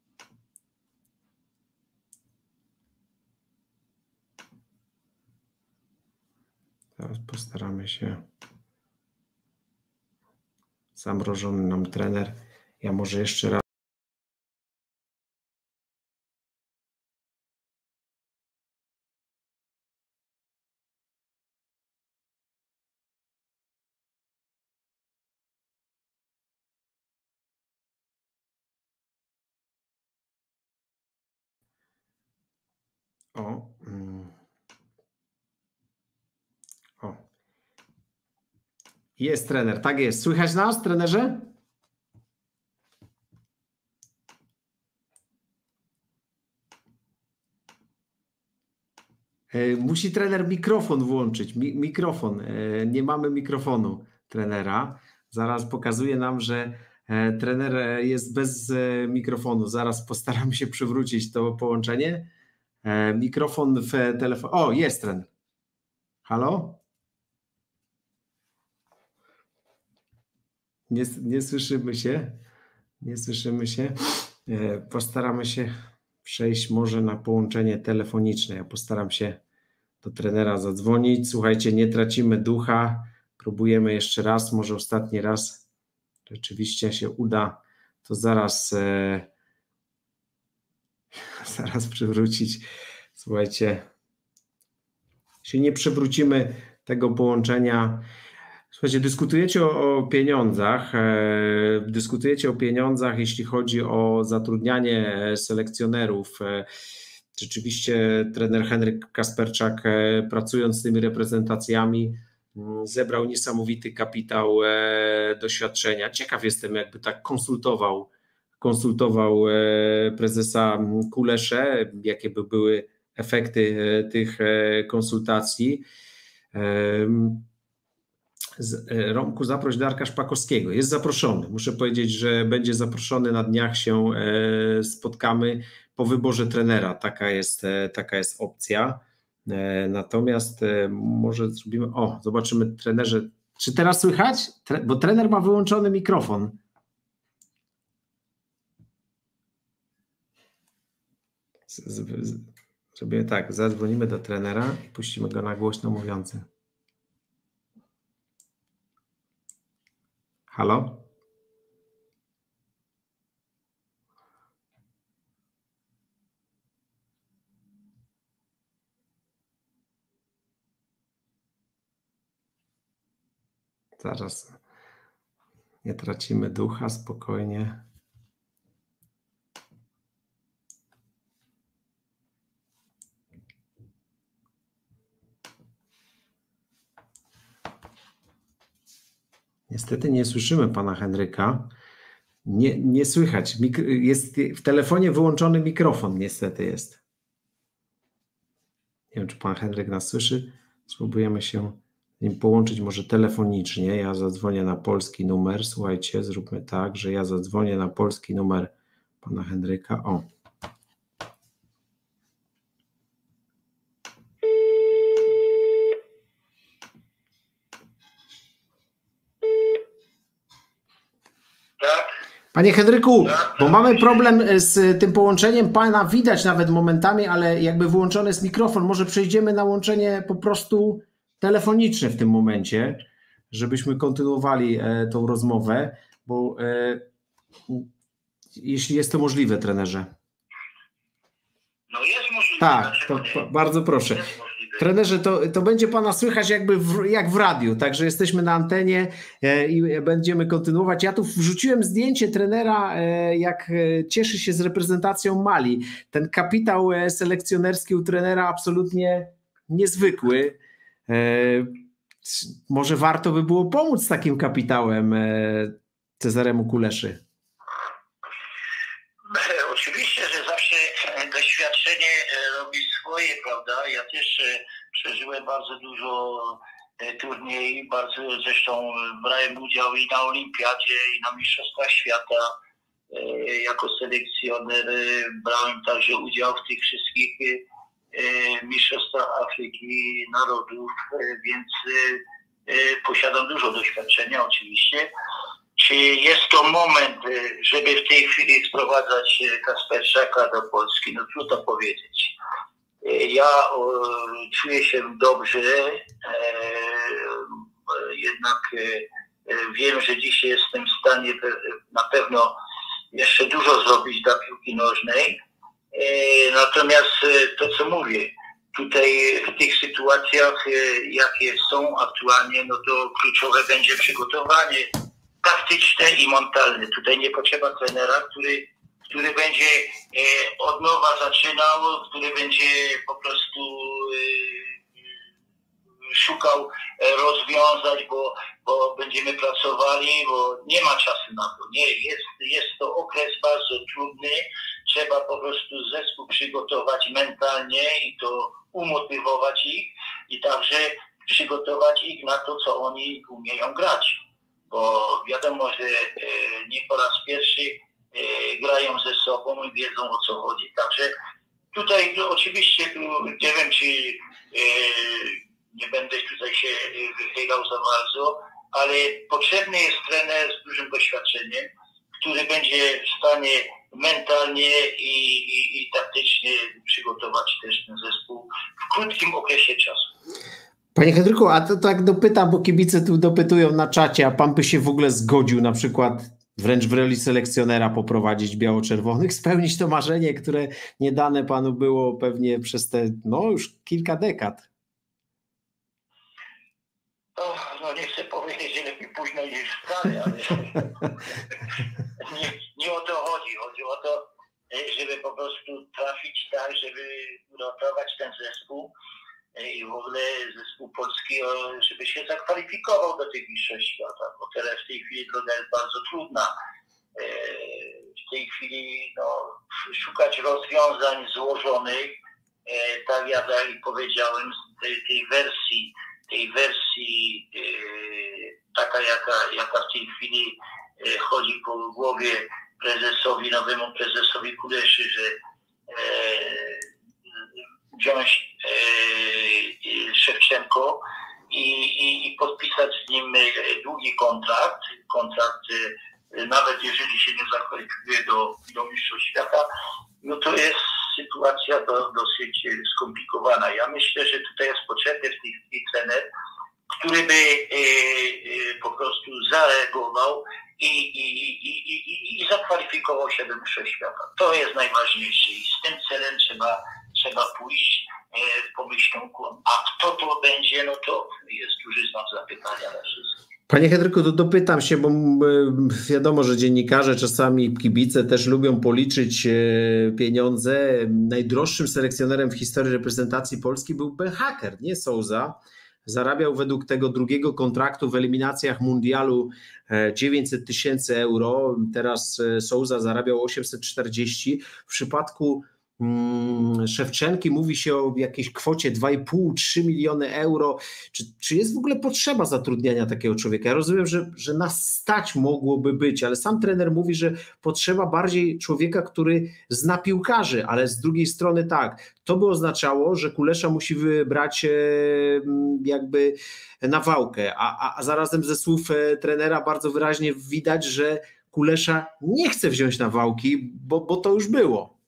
teraz postaramy się. Zamrożony nam trener. Ja może jeszcze raz. O. O. Jest trener, tak jest. Słychać nas, trenerze? Musi trener mikrofon włączyć. Mi mikrofon. Nie mamy mikrofonu trenera. Zaraz pokazuje nam, że trener jest bez mikrofonu. Zaraz postaramy się przywrócić to połączenie. Mikrofon w telefonie. O, jest trener. Halo? Nie, nie słyszymy się. Nie słyszymy się. Postaramy się przejść może na połączenie telefoniczne. Ja postaram się do trenera zadzwonić. Słuchajcie, nie tracimy ducha. Próbujemy jeszcze raz, może ostatni raz. Rzeczywiście się uda. To zaraz e, zaraz przywrócić. Słuchajcie, jeśli nie przywrócimy tego połączenia. Słuchajcie, dyskutujecie o, o pieniądzach, e, dyskutujecie o pieniądzach, jeśli chodzi o zatrudnianie selekcjonerów. E, rzeczywiście trener Henryk Kasperczak, e, pracując z tymi reprezentacjami, m, zebrał niesamowity kapitał e, doświadczenia. Ciekaw jestem, jakby tak konsultował, konsultował e, prezesa Kuleszę, jakie by były efekty e, tych e, konsultacji. E, Romku, zaproś Darka Szpakowskiego. Jest zaproszony. Muszę powiedzieć, że będzie zaproszony, na dniach się spotkamy po wyborze trenera. Taka jest, taka jest opcja. Natomiast może zrobimy... O, zobaczymy trenerze. Czy teraz słychać? Bo trener ma wyłączony mikrofon. Zrobimy tak, zadzwonimy do trenera i puścimy go na głośno mówiący. Halo? Zaraz. Nie tracimy ducha, spokojnie. Niestety nie słyszymy pana Henryka. Nie, nie słychać. Mik jest w telefonie wyłączony mikrofon, niestety jest. Nie wiem, czy pan Henryk nas słyszy. Spróbujemy się z nim połączyć może telefonicznie. Ja zadzwonię na polski numer. Słuchajcie, zróbmy tak, że ja zadzwonię na polski numer pana Henryka. O. Panie Henryku, bo mamy problem z tym połączeniem, pana widać nawet momentami, ale jakby wyłączony jest mikrofon, może przejdziemy na łączenie po prostu telefoniczne w tym momencie, żebyśmy kontynuowali tą rozmowę, bo jeśli jest to możliwe, trenerze. No jest możliwe. Tak, to bardzo proszę. Trenerze, to, to będzie pana słychać jakby w, jak w radiu, także jesteśmy na antenie i będziemy kontynuować. Ja tu wrzuciłem zdjęcie trenera, jak cieszy się z reprezentacją Mali. Ten kapitał selekcjonerski u trenera absolutnie niezwykły. Może warto by było pomóc z takim kapitałem Cezaremu Kuleszy. Oczywiście, że zawsze doświadczenie robi swoje, prawda? Ja też przeżyłem bardzo dużo turniejów, bardzo zresztą brałem udział i na Olimpiadzie, i na Mistrzostwach Świata. Jako selekcjoner brałem także udział w tych wszystkich Mistrzostwach Afryki Narodów, więc posiadam dużo doświadczenia oczywiście. Czy jest to moment, żeby w tej chwili sprowadzać Kasperczaka do Polski? No trudno powiedzieć. Ja o, czuję się dobrze, e, jednak e, wiem, że dzisiaj jestem w stanie na pewno jeszcze dużo zrobić dla piłki nożnej. E, natomiast to, co mówię, tutaj w tych sytuacjach, jakie są aktualnie, no to kluczowe będzie przygotowanie taktyczne i mentalne. Tutaj nie potrzeba trenera, który, który będzie e, od nowa zaczynał, który będzie po prostu e, szukał rozwiązań, bo, bo będziemy pracowali, bo nie ma czasu na to. Nie, jest, jest to okres bardzo trudny. Trzeba po prostu zespół przygotować mentalnie i to umotywować ich i także przygotować ich na to, co oni umieją grać. Bo wiadomo, że nie po raz pierwszy grają ze sobą i wiedzą, o co chodzi. Także tutaj no, oczywiście tu, nie wiem, czy nie będę tutaj się wychylał za bardzo, ale potrzebny jest trener z dużym doświadczeniem, który będzie w stanie mentalnie i, i, i taktycznie przygotować też ten zespół w krótkim okresie czasu. Panie Henryku, a to tak dopytam, bo kibice tu dopytują na czacie, a pan by się w ogóle zgodził na przykład wręcz w roli selekcjonera poprowadzić biało-czerwonych, spełnić to marzenie, które nie dane panu było pewnie przez te, no już kilka dekad? O, no nie chcę powiedzieć, że lepiej późno niż wcale, ale nie, nie o to chodzi. Chodzi o to, żeby po prostu trafić tak, żeby uratować ten zespół i w ogóle zespół polski, żeby się zakwalifikował do tych mistrzostw świata, bo teraz w tej chwili droga jest bardzo trudna. W tej chwili no, szukać rozwiązań złożonych, tak jak ja powiedziałem, tej, tej wersji, tej wersji taka, jaka, jaka w tej chwili chodzi po głowie prezesowi, nowemu prezesowi Kuleszy, że wziąć e, Szewczenko i, i, i podpisać z nim długi kontrakt, kontrakt e, nawet jeżeli się nie zakwalifikuje do, do mistrzostw świata, no to jest sytuacja do, dosyć skomplikowana. Ja myślę, że tutaj jest potrzebny w tej chwili trener, który by e, e, po prostu zareagował i, i, i, i, i zakwalifikował się do mistrzostw świata. To jest najważniejsze i z tym celem trzeba trzeba pójść w pomyślunku, a kto to będzie, no to jest duży znak zapytania dla wszystkich. Panie Henryku, to dopytam się, bo wiadomo, że dziennikarze, czasami kibice też lubią policzyć pieniądze. Najdroższym selekcjonerem w historii reprezentacji Polski był Ben Hacker, nie Souza. Zarabiał według tego drugiego kontraktu w eliminacjach mundialu dziewięćset tysięcy euro. Teraz Souza zarabiał osiemset czterdzieści. W przypadku Szewczenki mówi się o jakiejś kwocie dwa i pół do trzech miliony euro. Czy, czy jest w ogóle potrzeba zatrudniania takiego człowieka? Ja rozumiem, że, że nas stać mogłoby być, ale sam trener mówi, że potrzeba bardziej człowieka, który zna piłkarzy, ale z drugiej strony tak, to by oznaczało, że Kulesza musi wybrać jakby Nawałkę, a, a zarazem ze słów trenera bardzo wyraźnie widać, że Kulesza nie chce wziąć Nawałki, bo, bo to już było.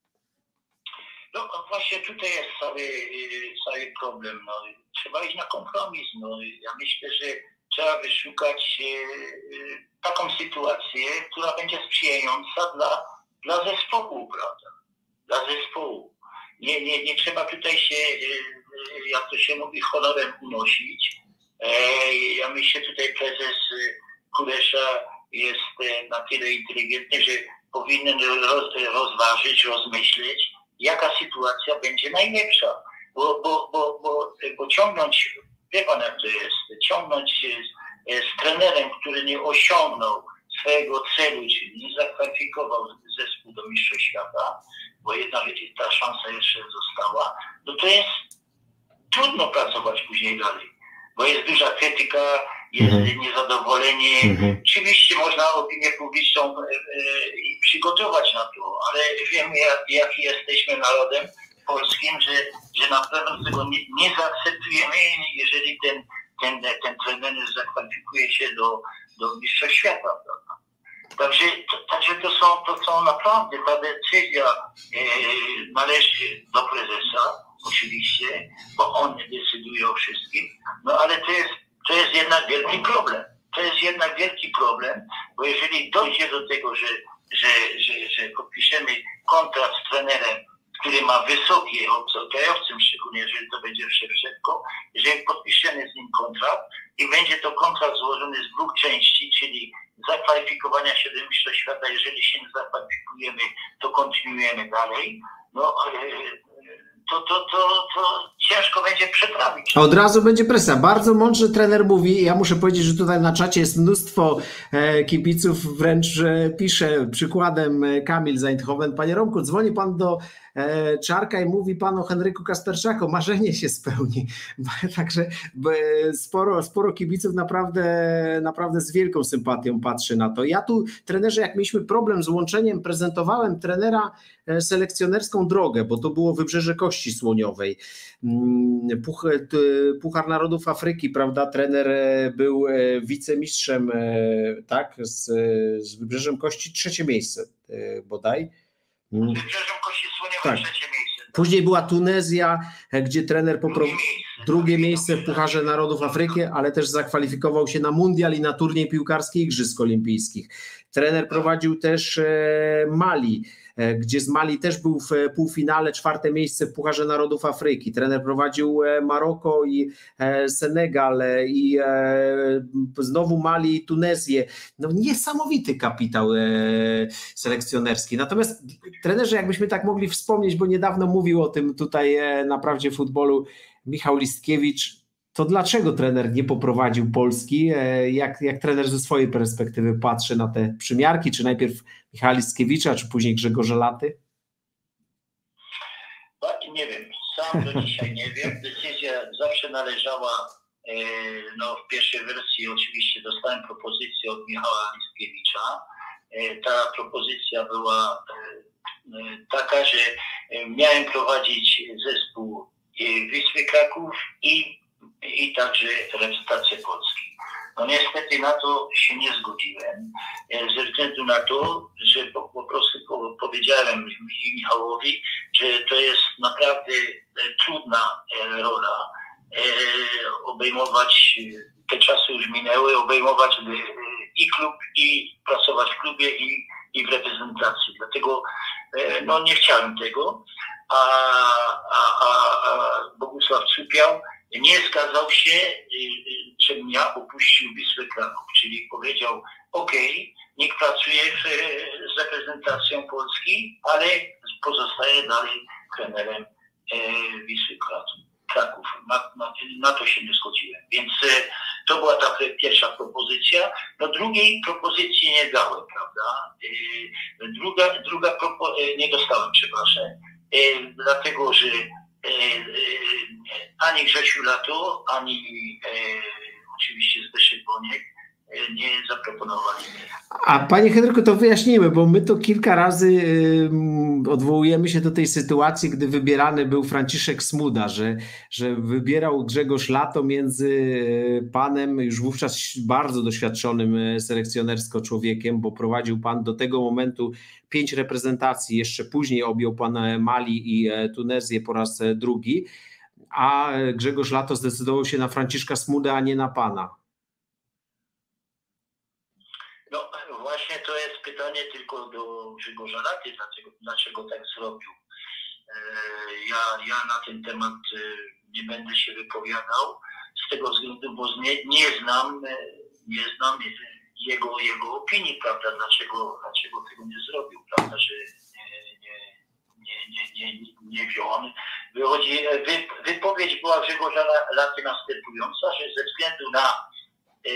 No właśnie tutaj jest cały, cały problem. No, trzeba iść na kompromis. No, ja myślę, że trzeba wyszukać taką sytuację, która będzie sprzyjająca dla, dla zespołu, prawda? Dla zespołu. Nie, nie, nie trzeba tutaj się, jak to się mówi, honorem unosić. Ja myślę, tutaj prezes Kulesza jest na tyle inteligentny, że powinien roz, rozważyć, rozmyśleć, jaka sytuacja będzie najlepsza, bo, bo, bo, bo, bo ciągnąć, wie pan jak to jest, ciągnąć z, z trenerem, który nie osiągnął swojego celu, czyli nie zakwalifikował zespół do mistrzostw świata, bo jednak ta szansa jeszcze została, no to jest trudno pracować później dalej, bo jest duża krytyka, jest mhm. niezadowolenie. Mhm. Oczywiście można opinię publiczną e, e, przygotować na to, ale wiemy, jak, jaki jesteśmy narodem polskim, że, że na pewno tego nie, nie zaakceptujemy, jeżeli ten ten, ten trener zakwalifikuje się do, do Mistrzostw Świata. Prawda? Także, to, także to, są, to są naprawdę, ta decyzja e, należy do prezesa, oczywiście, bo on decyduje o wszystkim, no ale to jest, to jest jednak wielki problem. To jest jednak wielki problem, bo jeżeli dojdzie do tego, że, że, że, że podpiszemy kontrakt z trenerem, który ma wysokie obcokrajowcem, szczególnie jeżeli to będzie Szewczenko, jeżeli podpiszemy z nim kontrakt i będzie to kontrakt złożony z dwóch części, czyli zakwalifikowania się do Mistrzostw Świata, jeżeli się nie zakwalifikujemy, to kontynuujemy dalej, no to, to, to, to ciężko będzie przetrawić. Od razu będzie presja. Bardzo mądrze trener mówi. Ja muszę powiedzieć, że tutaj na czacie jest mnóstwo kibiców, wręcz pisze przykładem Kamil z Eindhoven. Panie Romku, dzwoni pan do Czarka i mówi pan o Henryku Kasperczaku. Marzenie się spełni. Także sporo, sporo kibiców naprawdę, naprawdę z wielką sympatią patrzy na to. Ja tu, trenerze, jak mieliśmy problem z łączeniem, prezentowałem trenera selekcjonerską drogę, bo to było Wybrzeże Kości Słoniowej. Puchar Narodów Afryki, prawda? Trener był wicemistrzem, tak? Z, z Wybrzeżem Kości trzecie miejsce bodaj. Wybrzeżem Kości Słoniowej tak. Trzecie miejsce. Później była Tunezja, gdzie trener poprowadził drugie miejsce w Pucharze Narodów Afryki, ale też zakwalifikował się na mundial i na turniej piłkarski Igrzysk Olimpijskich. Trener prowadził też Mali, gdzie z Mali też był w półfinale, czwarte miejsce w Pucharze Narodów Afryki. Trener prowadził Maroko i Senegal i znowu Mali i Tunezję. No niesamowity kapitał selekcjonerski. Natomiast trenerze, jakbyśmy tak mogli wspomnieć, bo niedawno mówił o tym tutaj na Prawdzie Futbolu Michał Listkiewicz, to dlaczego trener nie poprowadził Polski? Jak, jak trener ze swojej perspektywy patrzy na te przymiarki? Czy najpierw Michała Listkiewicza, czy później Grzegorza Laty? Nie wiem, sam do dzisiaj nie wiem. Decyzja zawsze należała, no w pierwszej wersji oczywiście dostałem propozycję od Michała Listkiewicza. Ta propozycja była taka, że miałem prowadzić zespół Wisły Kraków i i także reprezentację Polski. No niestety na to się nie zgodziłem, ze względu na to, że po, po prostu powiedziałem Michałowi, że to jest naprawdę trudna rola, obejmować, te czasy już minęły, obejmować i klub, i pracować w klubie, i, i w reprezentacji. Dlatego no, nie chciałem tego, a, a, a Bogusław Cupiał nie zgadzał się, żebym ja opuścił Wisłę Kraków, czyli powiedział, ok, niech pracuje z reprezentacją Polski, ale pozostaje dalej trenerem Wisły Kraków. Na, na, na to się nie zgodziłem, więc to była ta pierwsza propozycja. No drugiej propozycji nie dałem, prawda? Druga, druga propo- nie dostałem, przepraszam, dlatego, że ani Grzesiu Lato, ani e, oczywiście Zbyszek Boniek e, nie zaproponowali. A panie Henryku, to wyjaśnijmy, bo my to kilka razy y, odwołujemy się do tej sytuacji, gdy wybierany był Franciszek Smuda, że, że wybierał Grzegorz Lato między panem, już wówczas bardzo doświadczonym selekcjonersko człowiekiem, bo prowadził pan do tego momentu pięć reprezentacji, jeszcze później objął pan Mali i Tunezję po raz drugi, a Grzegorz Lato zdecydował się na Franciszka Smudę, a nie na pana. No właśnie to jest pytanie tylko do Grzegorza Laty, dlaczego, dlaczego tak zrobił. Ja, ja na ten temat nie będę się wypowiadał z tego względu, bo nie, nie znam, nie znam jego, jego opinii, prawda, dlaczego, dlaczego tego nie zrobił, prawda, że nie, nie, nie, nie, nie, nie wziął. On wychodzi, wy, wypowiedź była Grzegorza Laty następująca, że ze względu na e,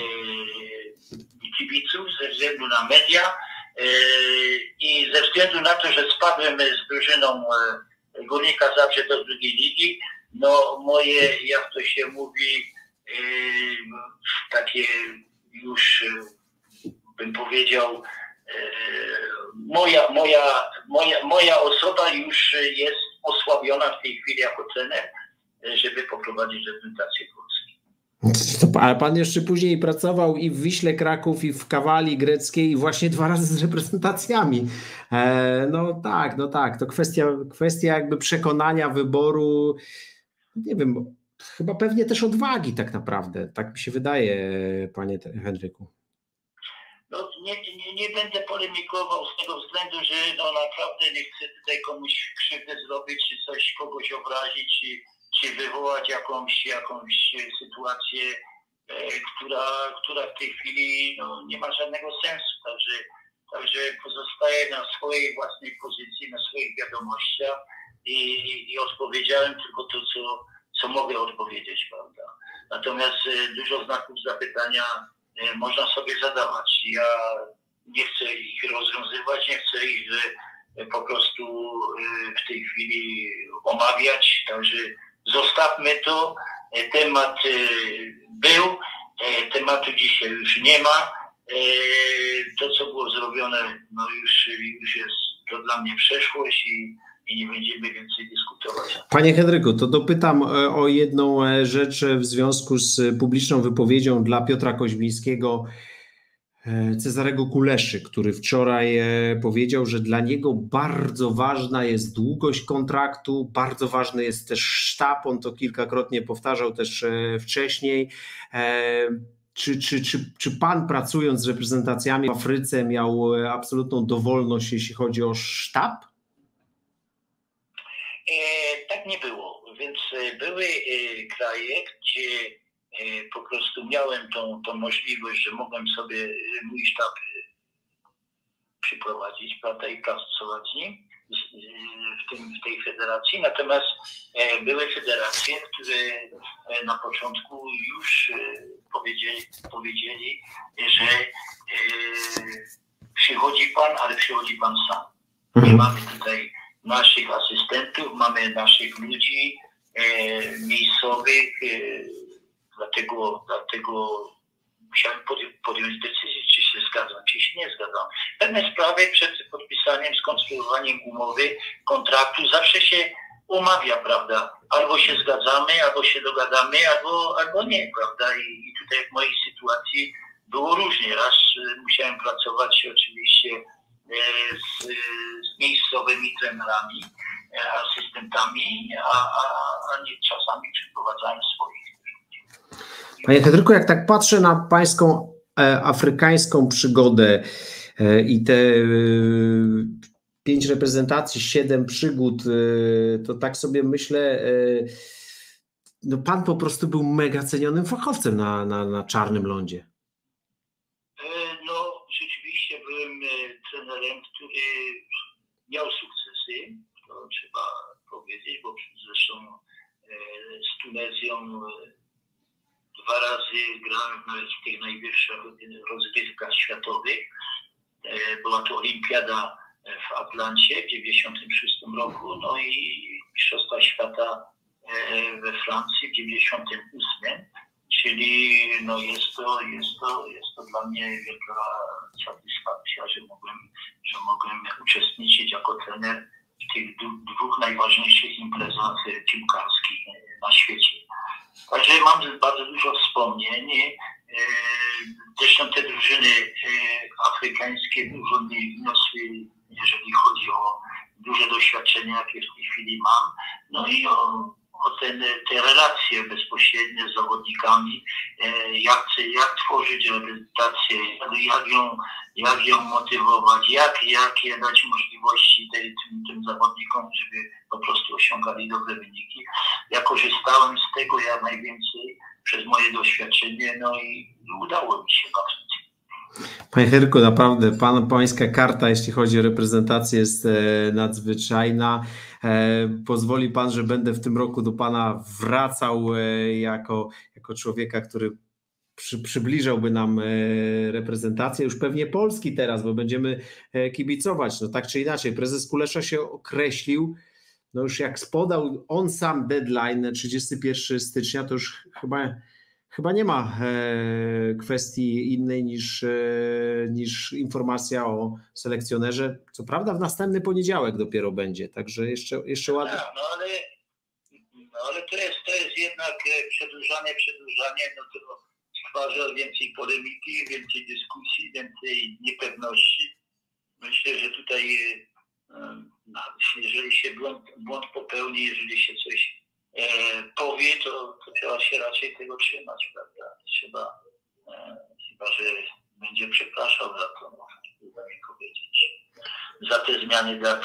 kibiców, ze względu na media e, i ze względu na to, że spadłem z drużyną e, Górnika Zabrze do drugiej ligi, no moje, jak to się mówi, e, takie już bym powiedział, moja, moja, moja, moja osoba już jest osłabiona w tej chwili jako trener, żeby poprowadzić reprezentację Polski. Ale pan jeszcze później pracował i w Wiśle Kraków, i w Kawali Greckiej, i właśnie dwa razy z reprezentacjami. E, no tak, no tak, to kwestia, kwestia jakby przekonania, wyboru, nie wiem, chyba pewnie też odwagi tak naprawdę, tak mi się wydaje, panie Henryku. No, nie, nie, nie będę polemikował z tego względu, że no naprawdę nie chcę tutaj komuś krzywdę zrobić, czy coś kogoś obrazić, czy, czy wywołać jakąś, jakąś sytuację, e, która, która w tej chwili no, nie ma żadnego sensu. Także, także pozostaję na swojej własnej pozycji, na swoich wiadomościach i, i odpowiedziałem tylko to, co, co mogę odpowiedzieć, prawda. Natomiast e, dużo znaków zapytania można sobie zadawać. Ja nie chcę ich rozwiązywać, nie chcę ich po prostu w tej chwili omawiać, także zostawmy to. Temat był, tematu dzisiaj już nie ma. To, co było zrobione, no już, już jest to dla mnie przeszłość i i nie będziemy więcej dyskutować. Panie Henryku, to dopytam o jedną rzecz w związku z publiczną wypowiedzią dla Piotra Koźmińskiego Cezarego Kuleszy, który wczoraj powiedział, że dla niego bardzo ważna jest długość kontraktu, bardzo ważny jest też sztab, on to kilkakrotnie powtarzał też wcześniej. Czy, czy, czy, czy pan, pracując z reprezentacjami w Afryce, miał absolutną dowolność, jeśli chodzi o sztab? Tak nie było, więc były kraje, gdzie po prostu miałem tą, tą możliwość, że mogłem sobie mój sztab przyprowadzić, prawda, i pracować z nim w, tym, w tej federacji. Natomiast były federacje, które na początku już powiedzieli, powiedzieli że przychodzi pan, ale przychodzi pan sam. Nie mamy tutaj naszych asystentów, mamy naszych ludzi e, miejscowych, e, dlatego, dlatego musiałem podjąć decyzję, czy się zgadzam, czy się nie zgadzam. Pewne sprawy przed podpisaniem, skonstruowaniem umowy, kontraktu zawsze się umawia, prawda? Albo się zgadzamy, albo się dogadamy, albo, albo nie, prawda? I, I tutaj w mojej sytuacji było różnie. Raz musiałem pracować oczywiście Z, z miejscowymi trenerami, asystentami, a, a, a nie czasami przyprowadzałem swoich. Panie Henryku, jak tak patrzę na pańską e, afrykańską przygodę e, i te e, pięć reprezentacji, siedem przygód, e, to tak sobie myślę, e, no pan po prostu był mega cenionym fachowcem na, na, na czarnym lądzie. No, rzeczywiście byłem trenerem, który miał sukcesy, to trzeba powiedzieć, bo zresztą z Tunezją dwa razy grałem nawet w tych najwyższych rozgrywkach światowych. Była to olimpiada w Atlancie w dziewięćdziesiątym szóstym roku, no i Mistrzostwa Świata we Francji w dziewięćdziesiątym ósmym. Czyli no jest to, jest to, jest to dla mnie wielka satysfakcja, że mogłem, że mogłem uczestniczyć jako trener w tych dwóch najważniejszych imprezach piłkarskich na świecie. Także mam bardzo dużo wspomnień. Zresztą te drużyny afrykańskie dużo mnie wniosły, jeżeli chodzi o duże doświadczenie, jakie w tej chwili mam. No i o o ten, te relacje bezpośrednie z zawodnikami, jak, jak tworzyć reprezentację, jak ją, jak ją motywować, jak, jakie dać możliwości tej, tym, tym zawodnikom, żeby po prostu osiągali dobre wyniki. Ja korzystałem z tego jak najwięcej przez moje doświadczenie, no i udało mi się bardzo. Panie Henryku, naprawdę pan, pańska karta, jeśli chodzi o reprezentację, jest nadzwyczajna. Pozwoli pan, że będę w tym roku do pana wracał jako, jako człowieka, który przy, przybliżałby nam reprezentację już pewnie Polski teraz, bo będziemy kibicować. No tak czy inaczej, prezes Kulesza się określił, no już jak spodał on sam deadline trzydziestego pierwszego stycznia, to już chyba... Chyba nie ma e, kwestii innej niż, e, niż informacja o selekcjonerze. Co prawda w następny poniedziałek dopiero będzie, także jeszcze, jeszcze ładnie. No ale, no ale to jest, to jest jednak przedłużanie, przedłużanie, no to stwarza więcej polemiki, więcej dyskusji, więcej niepewności. Myślę, że tutaj no, jeżeli się błąd, błąd popełni, jeżeli się coś e, powie, to, to trzeba się raczej tego trzymać, prawda? Trzeba, e, chyba że będzie przepraszał za to, można mi powiedzieć, za te zmiany dat.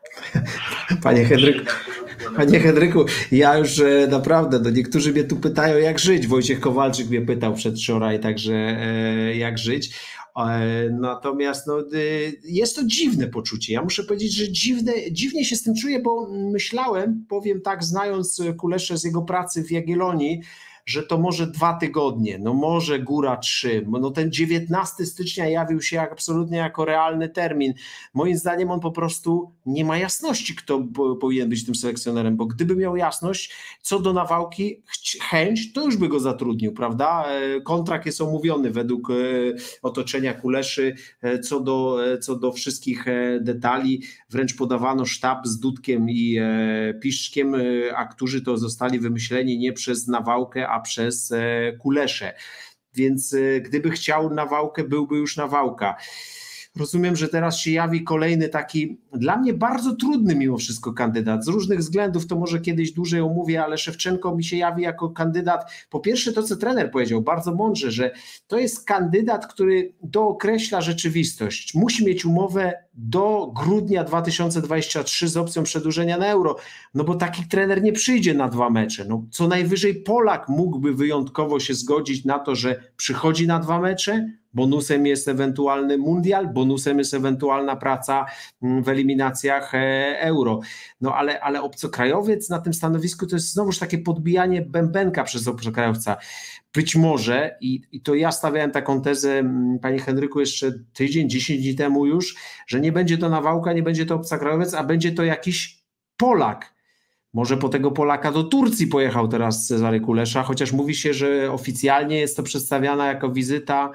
Panie Henryku, Panie Henryku, ja już e, naprawdę, no niektórzy mnie tu pytają, jak żyć. Wojciech Kowalczyk mnie pytał przedwczoraj, także e, jak żyć. Natomiast no, jest to dziwne poczucie. Ja muszę powiedzieć, że dziwne, dziwnie się z tym czuję, bo myślałem, powiem tak, znając Kuleszę z jego pracy w Jagiellonii, że to może dwa tygodnie, no może góra trzy. No ten dziewiętnastego stycznia jawił się absolutnie jako realny termin. Moim zdaniem on po prostu nie ma jasności, kto powinien być tym selekcjonerem, bo gdyby miał jasność co do Nawałki, chęć, to już by go zatrudnił, prawda? Kontrakt jest omówiony według otoczenia Kuleszy co do, co do wszystkich detali. Wręcz podawano sztab z Dudkiem i Piszczkiem, a którzy to zostali wymyśleni nie przez Nawałkę, a przez Kuleszę. Więc gdyby chciał Nawałkę, byłby już Nawałka. Rozumiem, że teraz się jawi kolejny taki dla mnie bardzo trudny mimo wszystko kandydat. Z różnych względów, to może kiedyś dłużej omówię, ale Szewczenko mi się jawi jako kandydat. Po pierwsze to, co trener powiedział bardzo mądrze, że to jest kandydat, który dookreśla rzeczywistość. Musi mieć umowę do grudnia dwa tysiące dwudziestego trzeciego z opcją przedłużenia na Euro, no bo taki trener nie przyjdzie na dwa mecze. No, co najwyżej Polak mógłby wyjątkowo się zgodzić na to, że przychodzi na dwa mecze, bonusem jest ewentualny mundial, bonusem jest ewentualna praca w eliminacjach Euro. No ale, ale obcokrajowiec na tym stanowisku to jest znowuż takie podbijanie bębenka przez obcokrajowca. Być może, i, i to ja stawiałem taką tezę, panie Henryku, jeszcze tydzień, dziesięć dni temu już, że nie będzie to Nawałka, nie będzie to obcokrajowiec, a będzie to jakiś Polak. Może po tego Polaka do Turcji pojechał teraz Cezary Kulesza, chociaż mówi się, że oficjalnie jest to przedstawiana jako wizyta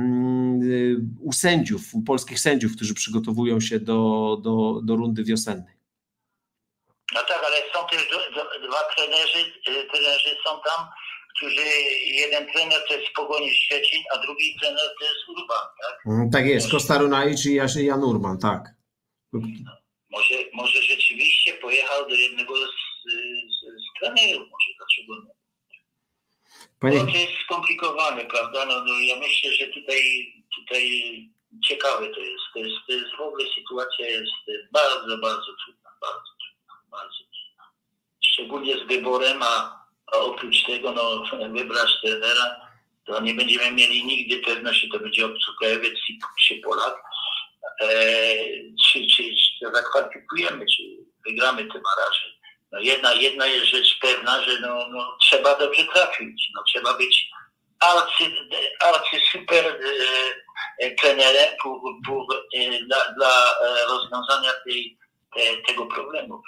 u sędziów, u polskich sędziów, którzy przygotowują się do, do, do rundy wiosennej. No tak, ale są też do, do, dwa trenerzy, trenerzy są tam, którzy, jeden trener to jest Pogoni Szczecin, a drugi trener to jest Urban, tak? Tak jest, Kosta Runaić i Jan Urban, tak. No, może, może rzeczywiście pojechał do jednego z, z, z trenerów, może dlaczego nie? Panie... No, to jest skomplikowane, prawda? No, no, ja myślę, że tutaj, tutaj ciekawe to jest. To jest. To jest w ogóle sytuacja jest bardzo, bardzo trudna, bardzo trudna, bardzo trudna. Szczególnie z wyborem, a, a oprócz tego, no, wybrać trenera, to nie będziemy mieli nigdy pewności, to będzie obcokrajowiec czy Polak. E, czy, czy, czy to zakwalifikujemy, czy wygramy te baraże. No jedna, jedna jest rzecz pewna, że no, no, trzeba dobrze trafić, no, trzeba być arcy, arcy super e, trenerem pour, pour, e, dla, dla rozwiązania tej, te, tego problemu.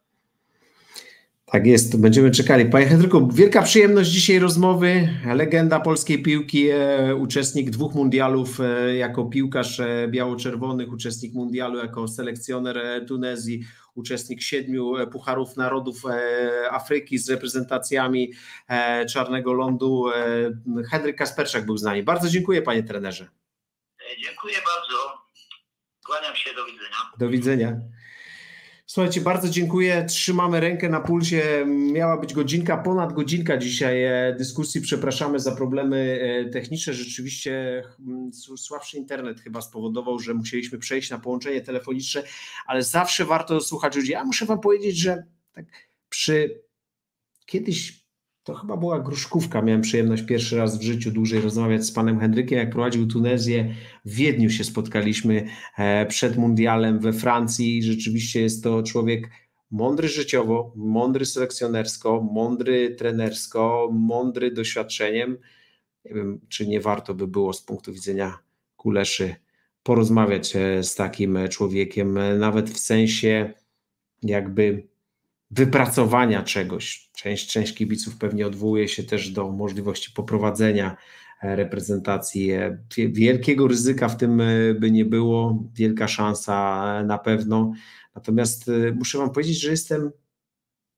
Tak jest, będziemy czekali. Panie Henryku, wielka przyjemność dzisiaj rozmowy. Legenda polskiej piłki, e, uczestnik dwóch mundialów e, jako piłkarz e, biało-czerwonych, uczestnik mundialu jako selekcjoner e, Tunezji, uczestnik siedmiu e, Pucharów Narodów e, Afryki z reprezentacjami e, Czarnego Lądu. E, Henryk Kasperczak był z nami. Bardzo dziękuję, panie trenerze. Dziękuję bardzo. Kłaniam się, do widzenia. Do widzenia. Słuchajcie, bardzo dziękuję. Trzymamy rękę na pulsie. Miała być godzinka, ponad godzinka dzisiaj dyskusji. Przepraszamy za problemy techniczne. Rzeczywiście słabszy internet chyba spowodował, że musieliśmy przejść na połączenie telefoniczne, ale zawsze warto słuchać ludzi. Ja muszę wam powiedzieć, że tak przy kiedyś to chyba była Gruszkówka. Miałem przyjemność pierwszy raz w życiu dłużej rozmawiać z panem Henrykiem, jak prowadził Tunezję. W Wiedniu się spotkaliśmy przed mundialem we Francji. Rzeczywiście jest to człowiek mądry życiowo, mądry selekcjonersko, mądry trenersko, mądry doświadczeniem. Nie wiem, czy nie warto by było z punktu widzenia Kuleszy porozmawiać z takim człowiekiem, nawet w sensie jakby wypracowania czegoś. Część, część kibiców pewnie odwołuje się też do możliwości poprowadzenia reprezentacji. Wielkiego ryzyka w tym by nie było, wielka szansa na pewno. Natomiast muszę wam powiedzieć, że jestem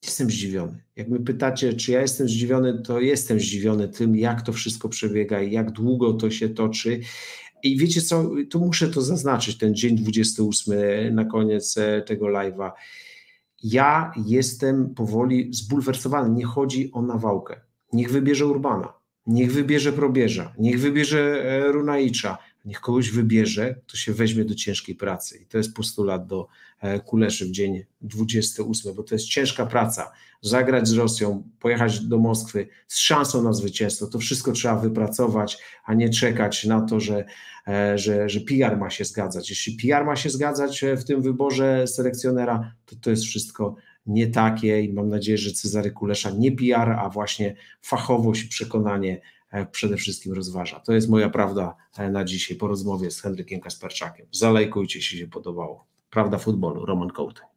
Jestem zdziwiony. Jak mnie pytacie, czy ja jestem zdziwiony, to jestem zdziwiony tym, jak to wszystko przebiega i jak długo to się toczy. I wiecie co, tu muszę to zaznaczyć, ten dzień dwudziesty ósmy na koniec tego live'a. Ja jestem powoli zbulwersowany. Nie chodzi o Nawałkę. Niech wybierze Urbana, niech wybierze Probierza, niech wybierze Runaicza, niech kogoś wybierze, kto się weźmie do ciężkiej pracy. I to jest postulat do Kuleszy w dzień dwudziesty ósmy, bo to jest ciężka praca. Zagrać z Rosją, pojechać do Moskwy z szansą na zwycięstwo. To wszystko trzeba wypracować, a nie czekać na to, że, że, że P R ma się zgadzać. Jeśli P R ma się zgadzać w tym wyborze selekcjonera, to to jest wszystko nie takie i mam nadzieję, że Cezary Kulesza nie P R, a właśnie fachowość i przekonanie przede wszystkim rozważa. To jest moja prawda na dzisiaj po rozmowie z Henrykiem Kasperczakiem. Zalajkujcie, jeśli się podobało. Prawda futbolu, Roman Kołty.